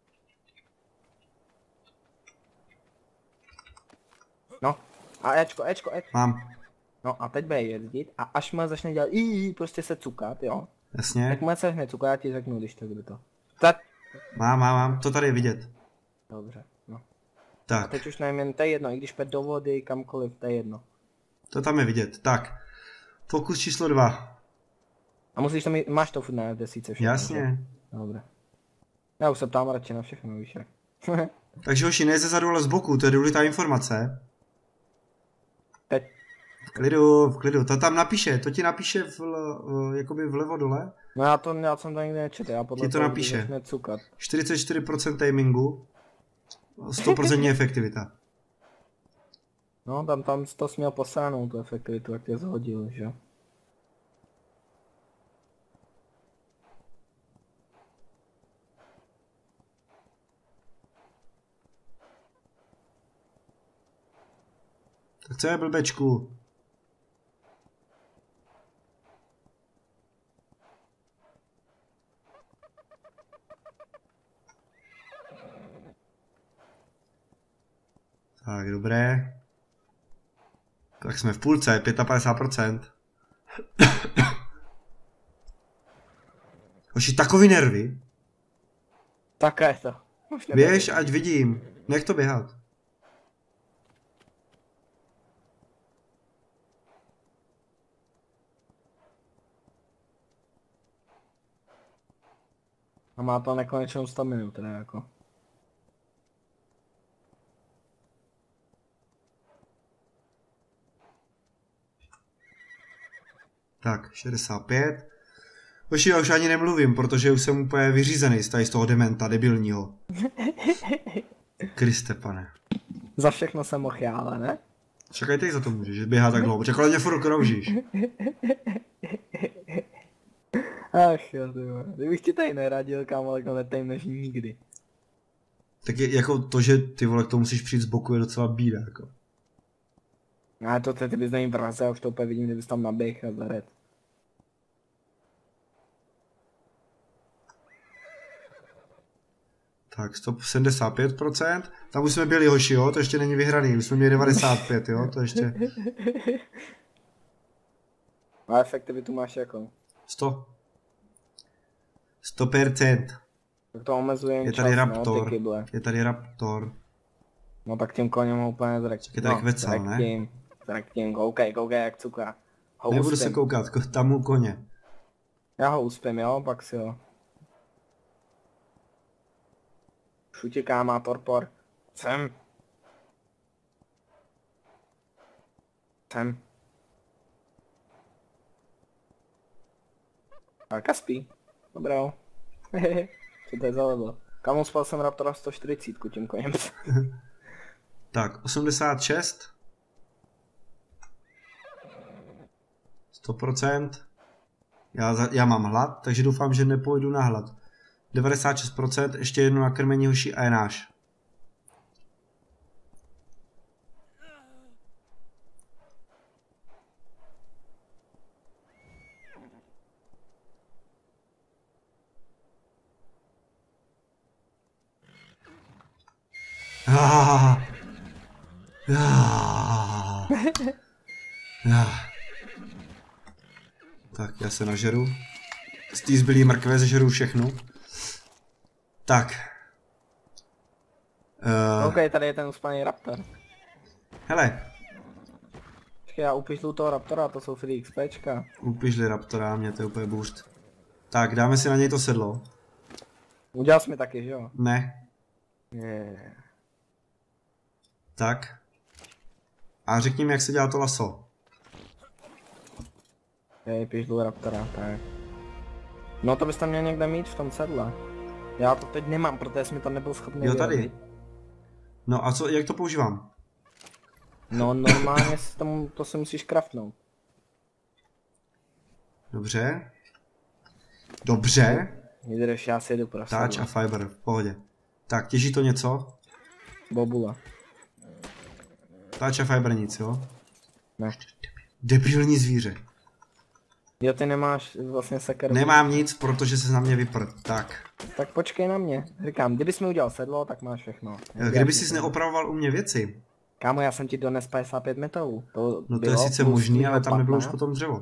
No. A Ečko, Ečko, Ečko. Mám. No a teď bude jezdit a až má začne dělat i prostě se cukat, jo. Jasně. Jak má se začne cukat, já ti řeknu, když tak jde to. Tak. Mám, mám, mám. To tady je vidět. Dobře, no. Tak. A teď už nevím, jen to je jedno, i když půjde do vody, kamkoliv, to je jedno. To tam je vidět. Tak. Fokus číslo dva. A musíš to mít, máš to furt na F deset všechno. Jasně. Že? Dobře. Já už se ptám radši na všechno, víš jak. Takže hoši, ne ze zadu, ale z boku, to je důležitá informace. Teď. V klidu, v klidu, to tam napíše, to ti napíše v, uh, jakoby vlevo dole. No já to, já jsem to nikdy nečetl, já podle Ti to toho, napíše. když začne cukat. čtyřicet čtyři procent timingu, sto procent efektivita. No tam, tam to směl posáhnout tu efektivitu, jak tě zhodil, že jo. Tak co je blbečku? Tak, dobré. Tak jsme v půlce, padesát pět procent. Hoši, takový nervy. Tak je to. Už Běž, ať vidím. Nech to běhat. A má to nekonečnou sto minut, teda jako. Tak, šedesát pět. Hoši, já už ani nemluvím, protože už jsem úplně vyřízený z tady z toho dementa debilního. Kriste, pane. Za všechno jsem mohl já, ale ne? Čekaj, ty za to můžeš, že běhá tak dlouho. Čekaj, mě furt kroužíš. Ach jo, ty vole. Kdybych ti tady neradil, kámo, tak to netajmneš nikdy. Tak je, jako to, že ty vole, k tomu musíš přijít z boku, je docela bída, jako. Ale to ty bys nevím vraze, já už to úplně vidím, kdybys tam naběh a zared. Tak, stop, sedmdesát pět procent. Tam už jsme byli, hoši, jo, to ještě není vyhraný, už jsme měli devadesát pět, jo, to ještě. A efektivitu máš jako? sto. sto procent. Tak to omezuje jen Je čas, tady no, Raptor. ty kyble. Je tady Raptor. No tak tím koněm ho úplně zrek. Je tady no, kvecal, ne? Tím, zrek tím, koukej, koukej jak cuká. Ho Nebudu uspím. se koukat, ko- tam u koně. Já ho uspím, jo, pak si ho. Už utíká, má torpor. Sem. Sem. A Kaspí. Dobrou. Hehehe. Co to je za level? Kamu spal jsem Raptora sto čtyřicet tím koněm. Tak, osmdesát šest. sto procent. Já, za, já mám hlad, takže doufám, že nepojdu na hlad. devadesát šest procent, ještě jedno nakrmení, hoši, a je náš. Ah, ah, ah. Tak, já se nažeru. Z té zbylý mrkve zežeru všechno. Tak. Uh, OK, tady je ten uspaný Raptor. hele, Počkej, já upišlu toho Raptora, to jsou free XPčka. upižli Raptora, mě to je úplně bůřt. Tak, dáme si na něj to sedlo. Udělal jsi mi taky, že jo? Ne. Yeah. Tak. A řekni mi, jak se dělá to laso. Jej, pišlu Raptora, tak. No to bys tam měl někde mít v tom sedle. Já to teď nemám, protože jsi mi to nebyl schopný Jo, tady. vyrobit. No a co, jak to používám? No normálně si tomu, to si musíš craftnout. Dobře. Dobře. Vydrž, já si jedu pro Touch a sedlo. fiber, v pohodě. Tak, těží to něco? Bobula. Touch a fiber nic, jo? Ne. Debilní zvíře. Jo, ty nemáš vlastně sekeru. Nemám nic, protože se na mě vyprd. Tak. Tak počkej na mě. Říkám, kdybys mi udělal sedlo, tak máš všechno. Kdyby jsi neopravoval u mě věci. Kámo, já jsem ti dones padesát pět metrů. To no to je sice možný, ale tam nebylo už potom dřevo.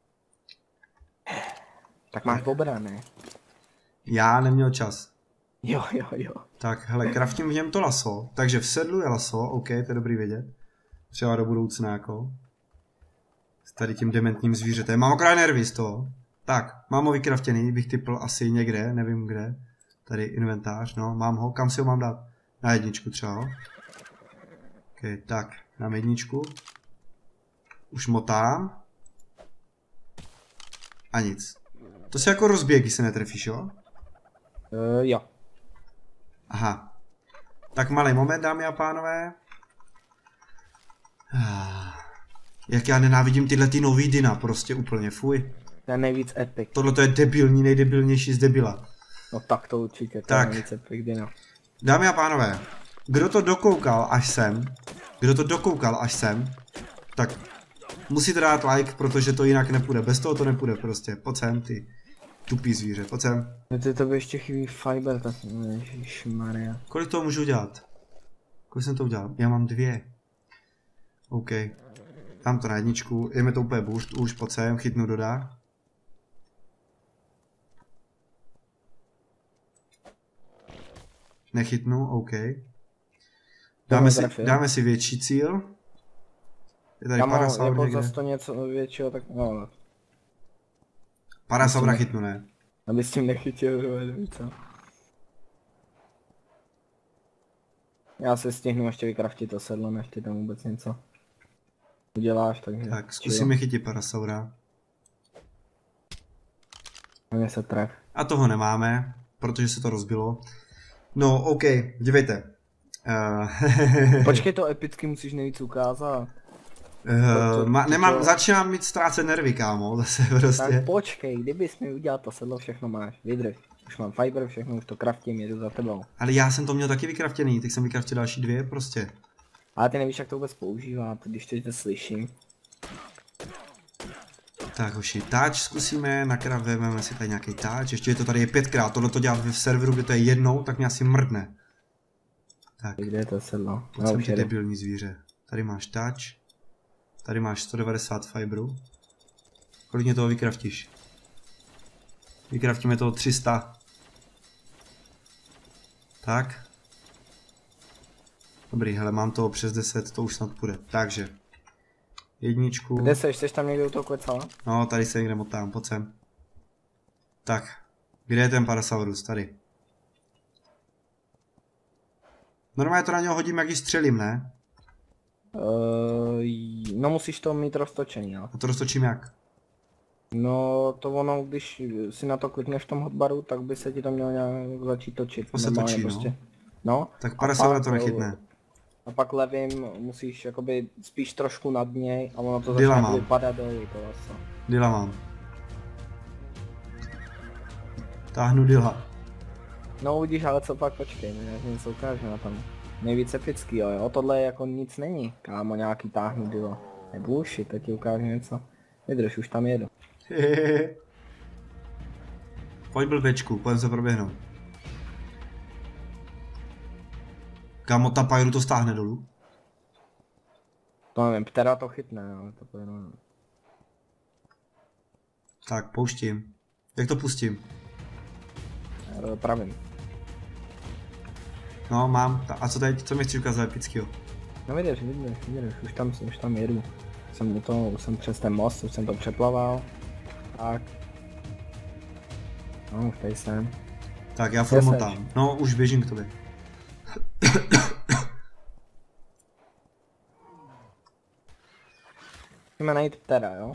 Tak máš obra, ne? Já neměl čas. Jo, jo, jo. Tak, hele, kraftím v něm to laso. Takže v sedlu je laso, OK, to je dobrý vědět. Třeba do budoucna jako. S tady tím dementním zvířetem. Mám okrát nervy z toho. Tak, mám ho vykraftěný, bych typl asi někde, nevím kde. Tady inventář, no, mám ho, kam si ho mám dát? Na jedničku třeba. OK, tak, dám jedničku. Už motám. A nic. To se jako rozběh, když se netrefíš, jo? Uh, jo. Aha. Tak malý moment, dámy a pánové. Jak já nenávidím tyhle ty nový Dina, prostě úplně, fuj. To je nejvíc epic. Tohle to je debilní, nejdebilnější z debila. No tak to určitě, to tak. je nejvíc epic Dina. Dámy a pánové, kdo to dokoukal až sem, kdo to dokoukal až sem, tak musíte dát like, protože to jinak nepůjde, bez toho to nepůjde prostě, pojď sem ty tupý zvíře, pojď sem. Ty to by ještě chybí fiber, tak ježišmarja. Kolik toho můžu udělat? Kolik jsem to udělal? Já mám dvě. OK. Dám to na jedničku, je mi to úplně boost, už pojď sem, chytnu dodá. Nechytnu, OK. Dáme si, dáme si větší cíl. Je tady parasaur jako někde. Zase to něco většího, tak no. Parasaura chytnu, ne? Aby s tím nechytil, co? Já se stihnu ještě vykraftit to sedlo, než ty tam vůbec něco uděláš, takže... Tak, zkusíme chytit parasaura. Mě se tref. A toho nemáme, protože se to rozbilo. No, OK, dívejte. Uh, Počkej, to epicky musíš nejvíc ukázat. Uh, to, ma, nemám, to... Začínám mít ztrácet nervy, kámo, zase prostě. Tak počkej, kdybys mi udělal to sedlo, všechno máš, vydrž. Už mám fiber, všechno, už to kraftím, jedu za tebou. Ale já jsem to měl taky vykraftěný, tak jsem vykraftil další dvě prostě. Ale ty nevíš, jak to vůbec používat, když to, to slyším. Tak hoši, touch zkusíme, nakrát vezmeme si tady nějaký touch, ještě je to tady je pětkrát, tohle to dělat v serveru, kde to je jednou, tak mě asi mrdne. Tak. Kde je to sedlo? Pojď sem ty debilní zvíře. Tady máš touch. Tady máš sto devadesát fiberů. Kolik mě toho vykraftíš? Vykraftíme toho tři sta. Tak. Dobrý, hele, mám toho přes deset, to už snad půjde. Takže. Jedničku. Kde seš? Seš tam někde u toho kvecala? No, tady se někde motám, pojď sem. Tak. Kde je ten Parasaurus? Tady. Normálně to na něho hodím, jak ji střelím, ne? Uh, no musíš to mít roztočený, jo. A to roztočím jak? No to ono, když si na to klikneš v tom hotbaru, tak by se ti to mělo nějak začít točit. To se točí, prostě. no. No. Tak Parasaura to nechytne. A pak levým musíš jakoby spíš trošku nad něj a ono to Dila začne vypadat dolů to laso. Dila mám. Táhnu Dila. No uvidíš, ale co pak, počkej, já něco ukážu na tom. Nejvíc epický, jo, jo, tohle jako nic není, kámo, nějaký táhnu Dilo. Nebullshit, tak ti ukážu něco. Vydrž, už tam jedu. Pojď blbečku, pojďme se proběhnout. Kámo, ta Pyru to stáhne dolů? To nevím, Ptera to chytne, ale to půjde no. Tak, pouštím. Jak to pustím? E, pravým. No, mám. A co teď? Co mi chci ukázat epickýho? No vydrž, vydrž, vydrž, už tam, už tam jedu. Jsem u toho, už jsem přes ten most, už jsem to přeplaval. Tak. No, už tady jsem. Tak, já furt motám. No, už běžím k tobě. Musíme najít Ptera, jo?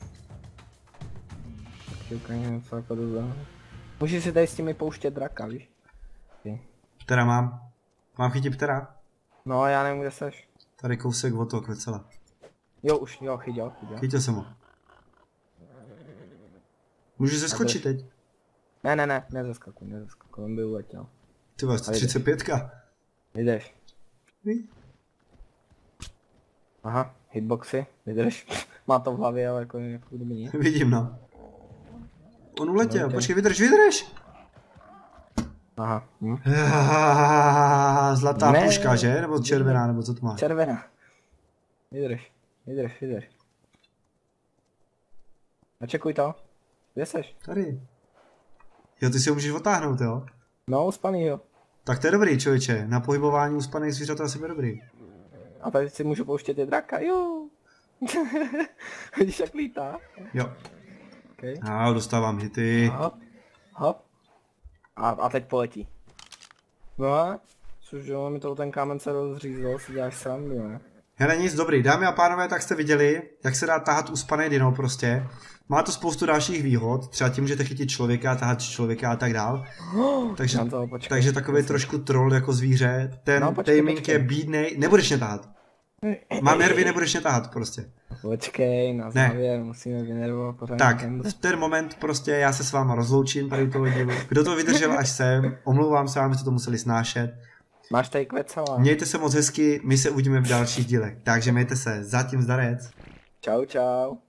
Tak ti ukážu něco jako do. Můžeš si tady s tím pouštět draka, víš? Okay. Ptera mám. Mám chytit Ptera? No, já nevím, kde seš. Tady kousek od toho kvecela. Jo, už, jo, chytil, chytil. Chytil jsem ho. Můžu se skočit teď? Ne, ne, ne, nezeskakuj, nezeskakuj, on by uletěl. Ty vás, třicet pět. Jdeš. Aha, hitboxy, vydrž. Má to v hlavě, ale jako, jako kdyby nic. Vidím, no. On uletěl, No, okay. počkej, vydrž, vydrž! Aha. Hm. Zlatá Ne. puška, že? Nebo červená, nebo co to má? Červená. Vydrž, vydrž, vydrž. Načekuj to. Kde seš? Tady. Jo, ty si ho můžeš otáhnout, jo? No, uspaný, jo. Tak to je dobrý, člověče. Na pohybování uspaných zvířat to asi bude dobrý. A tady si můžu pouštět i draka, jo. Vidíš, jak lítá. Jo. Okay. A dostávám hity. Hop, hop. A, a teď poletí. No a? Což jo, mi to ten kámen se rozřízl, si děláš srandu, ne? Hele, nic, dobrý. Dámy a pánové, tak jste viděli, jak se dá tahat uspaný dino prostě. Má to spoustu dalších výhod, třeba tím můžete chytit člověka, tahat člověka a tak dál. Takže, toho, počkej, takže takový trošku troll jako zvíře. Ten no, počkej, taming počkej. je bídnej, nebudeš mě tahat. Mám nervy, nebudeš mě tahat prostě. Počkej, na závěr, musíme vynervovat pořádně. Tak, v ten moment prostě já se s váma rozloučím tady u toho dílu. Kdo to vydržel až sem, omlouvám se vám, že to museli snášet. Máš tady kvecala. Mějte se moc hezky, my se uvidíme v dalších dílech. Takže mějte se, zatím zdarec. Čau, čau.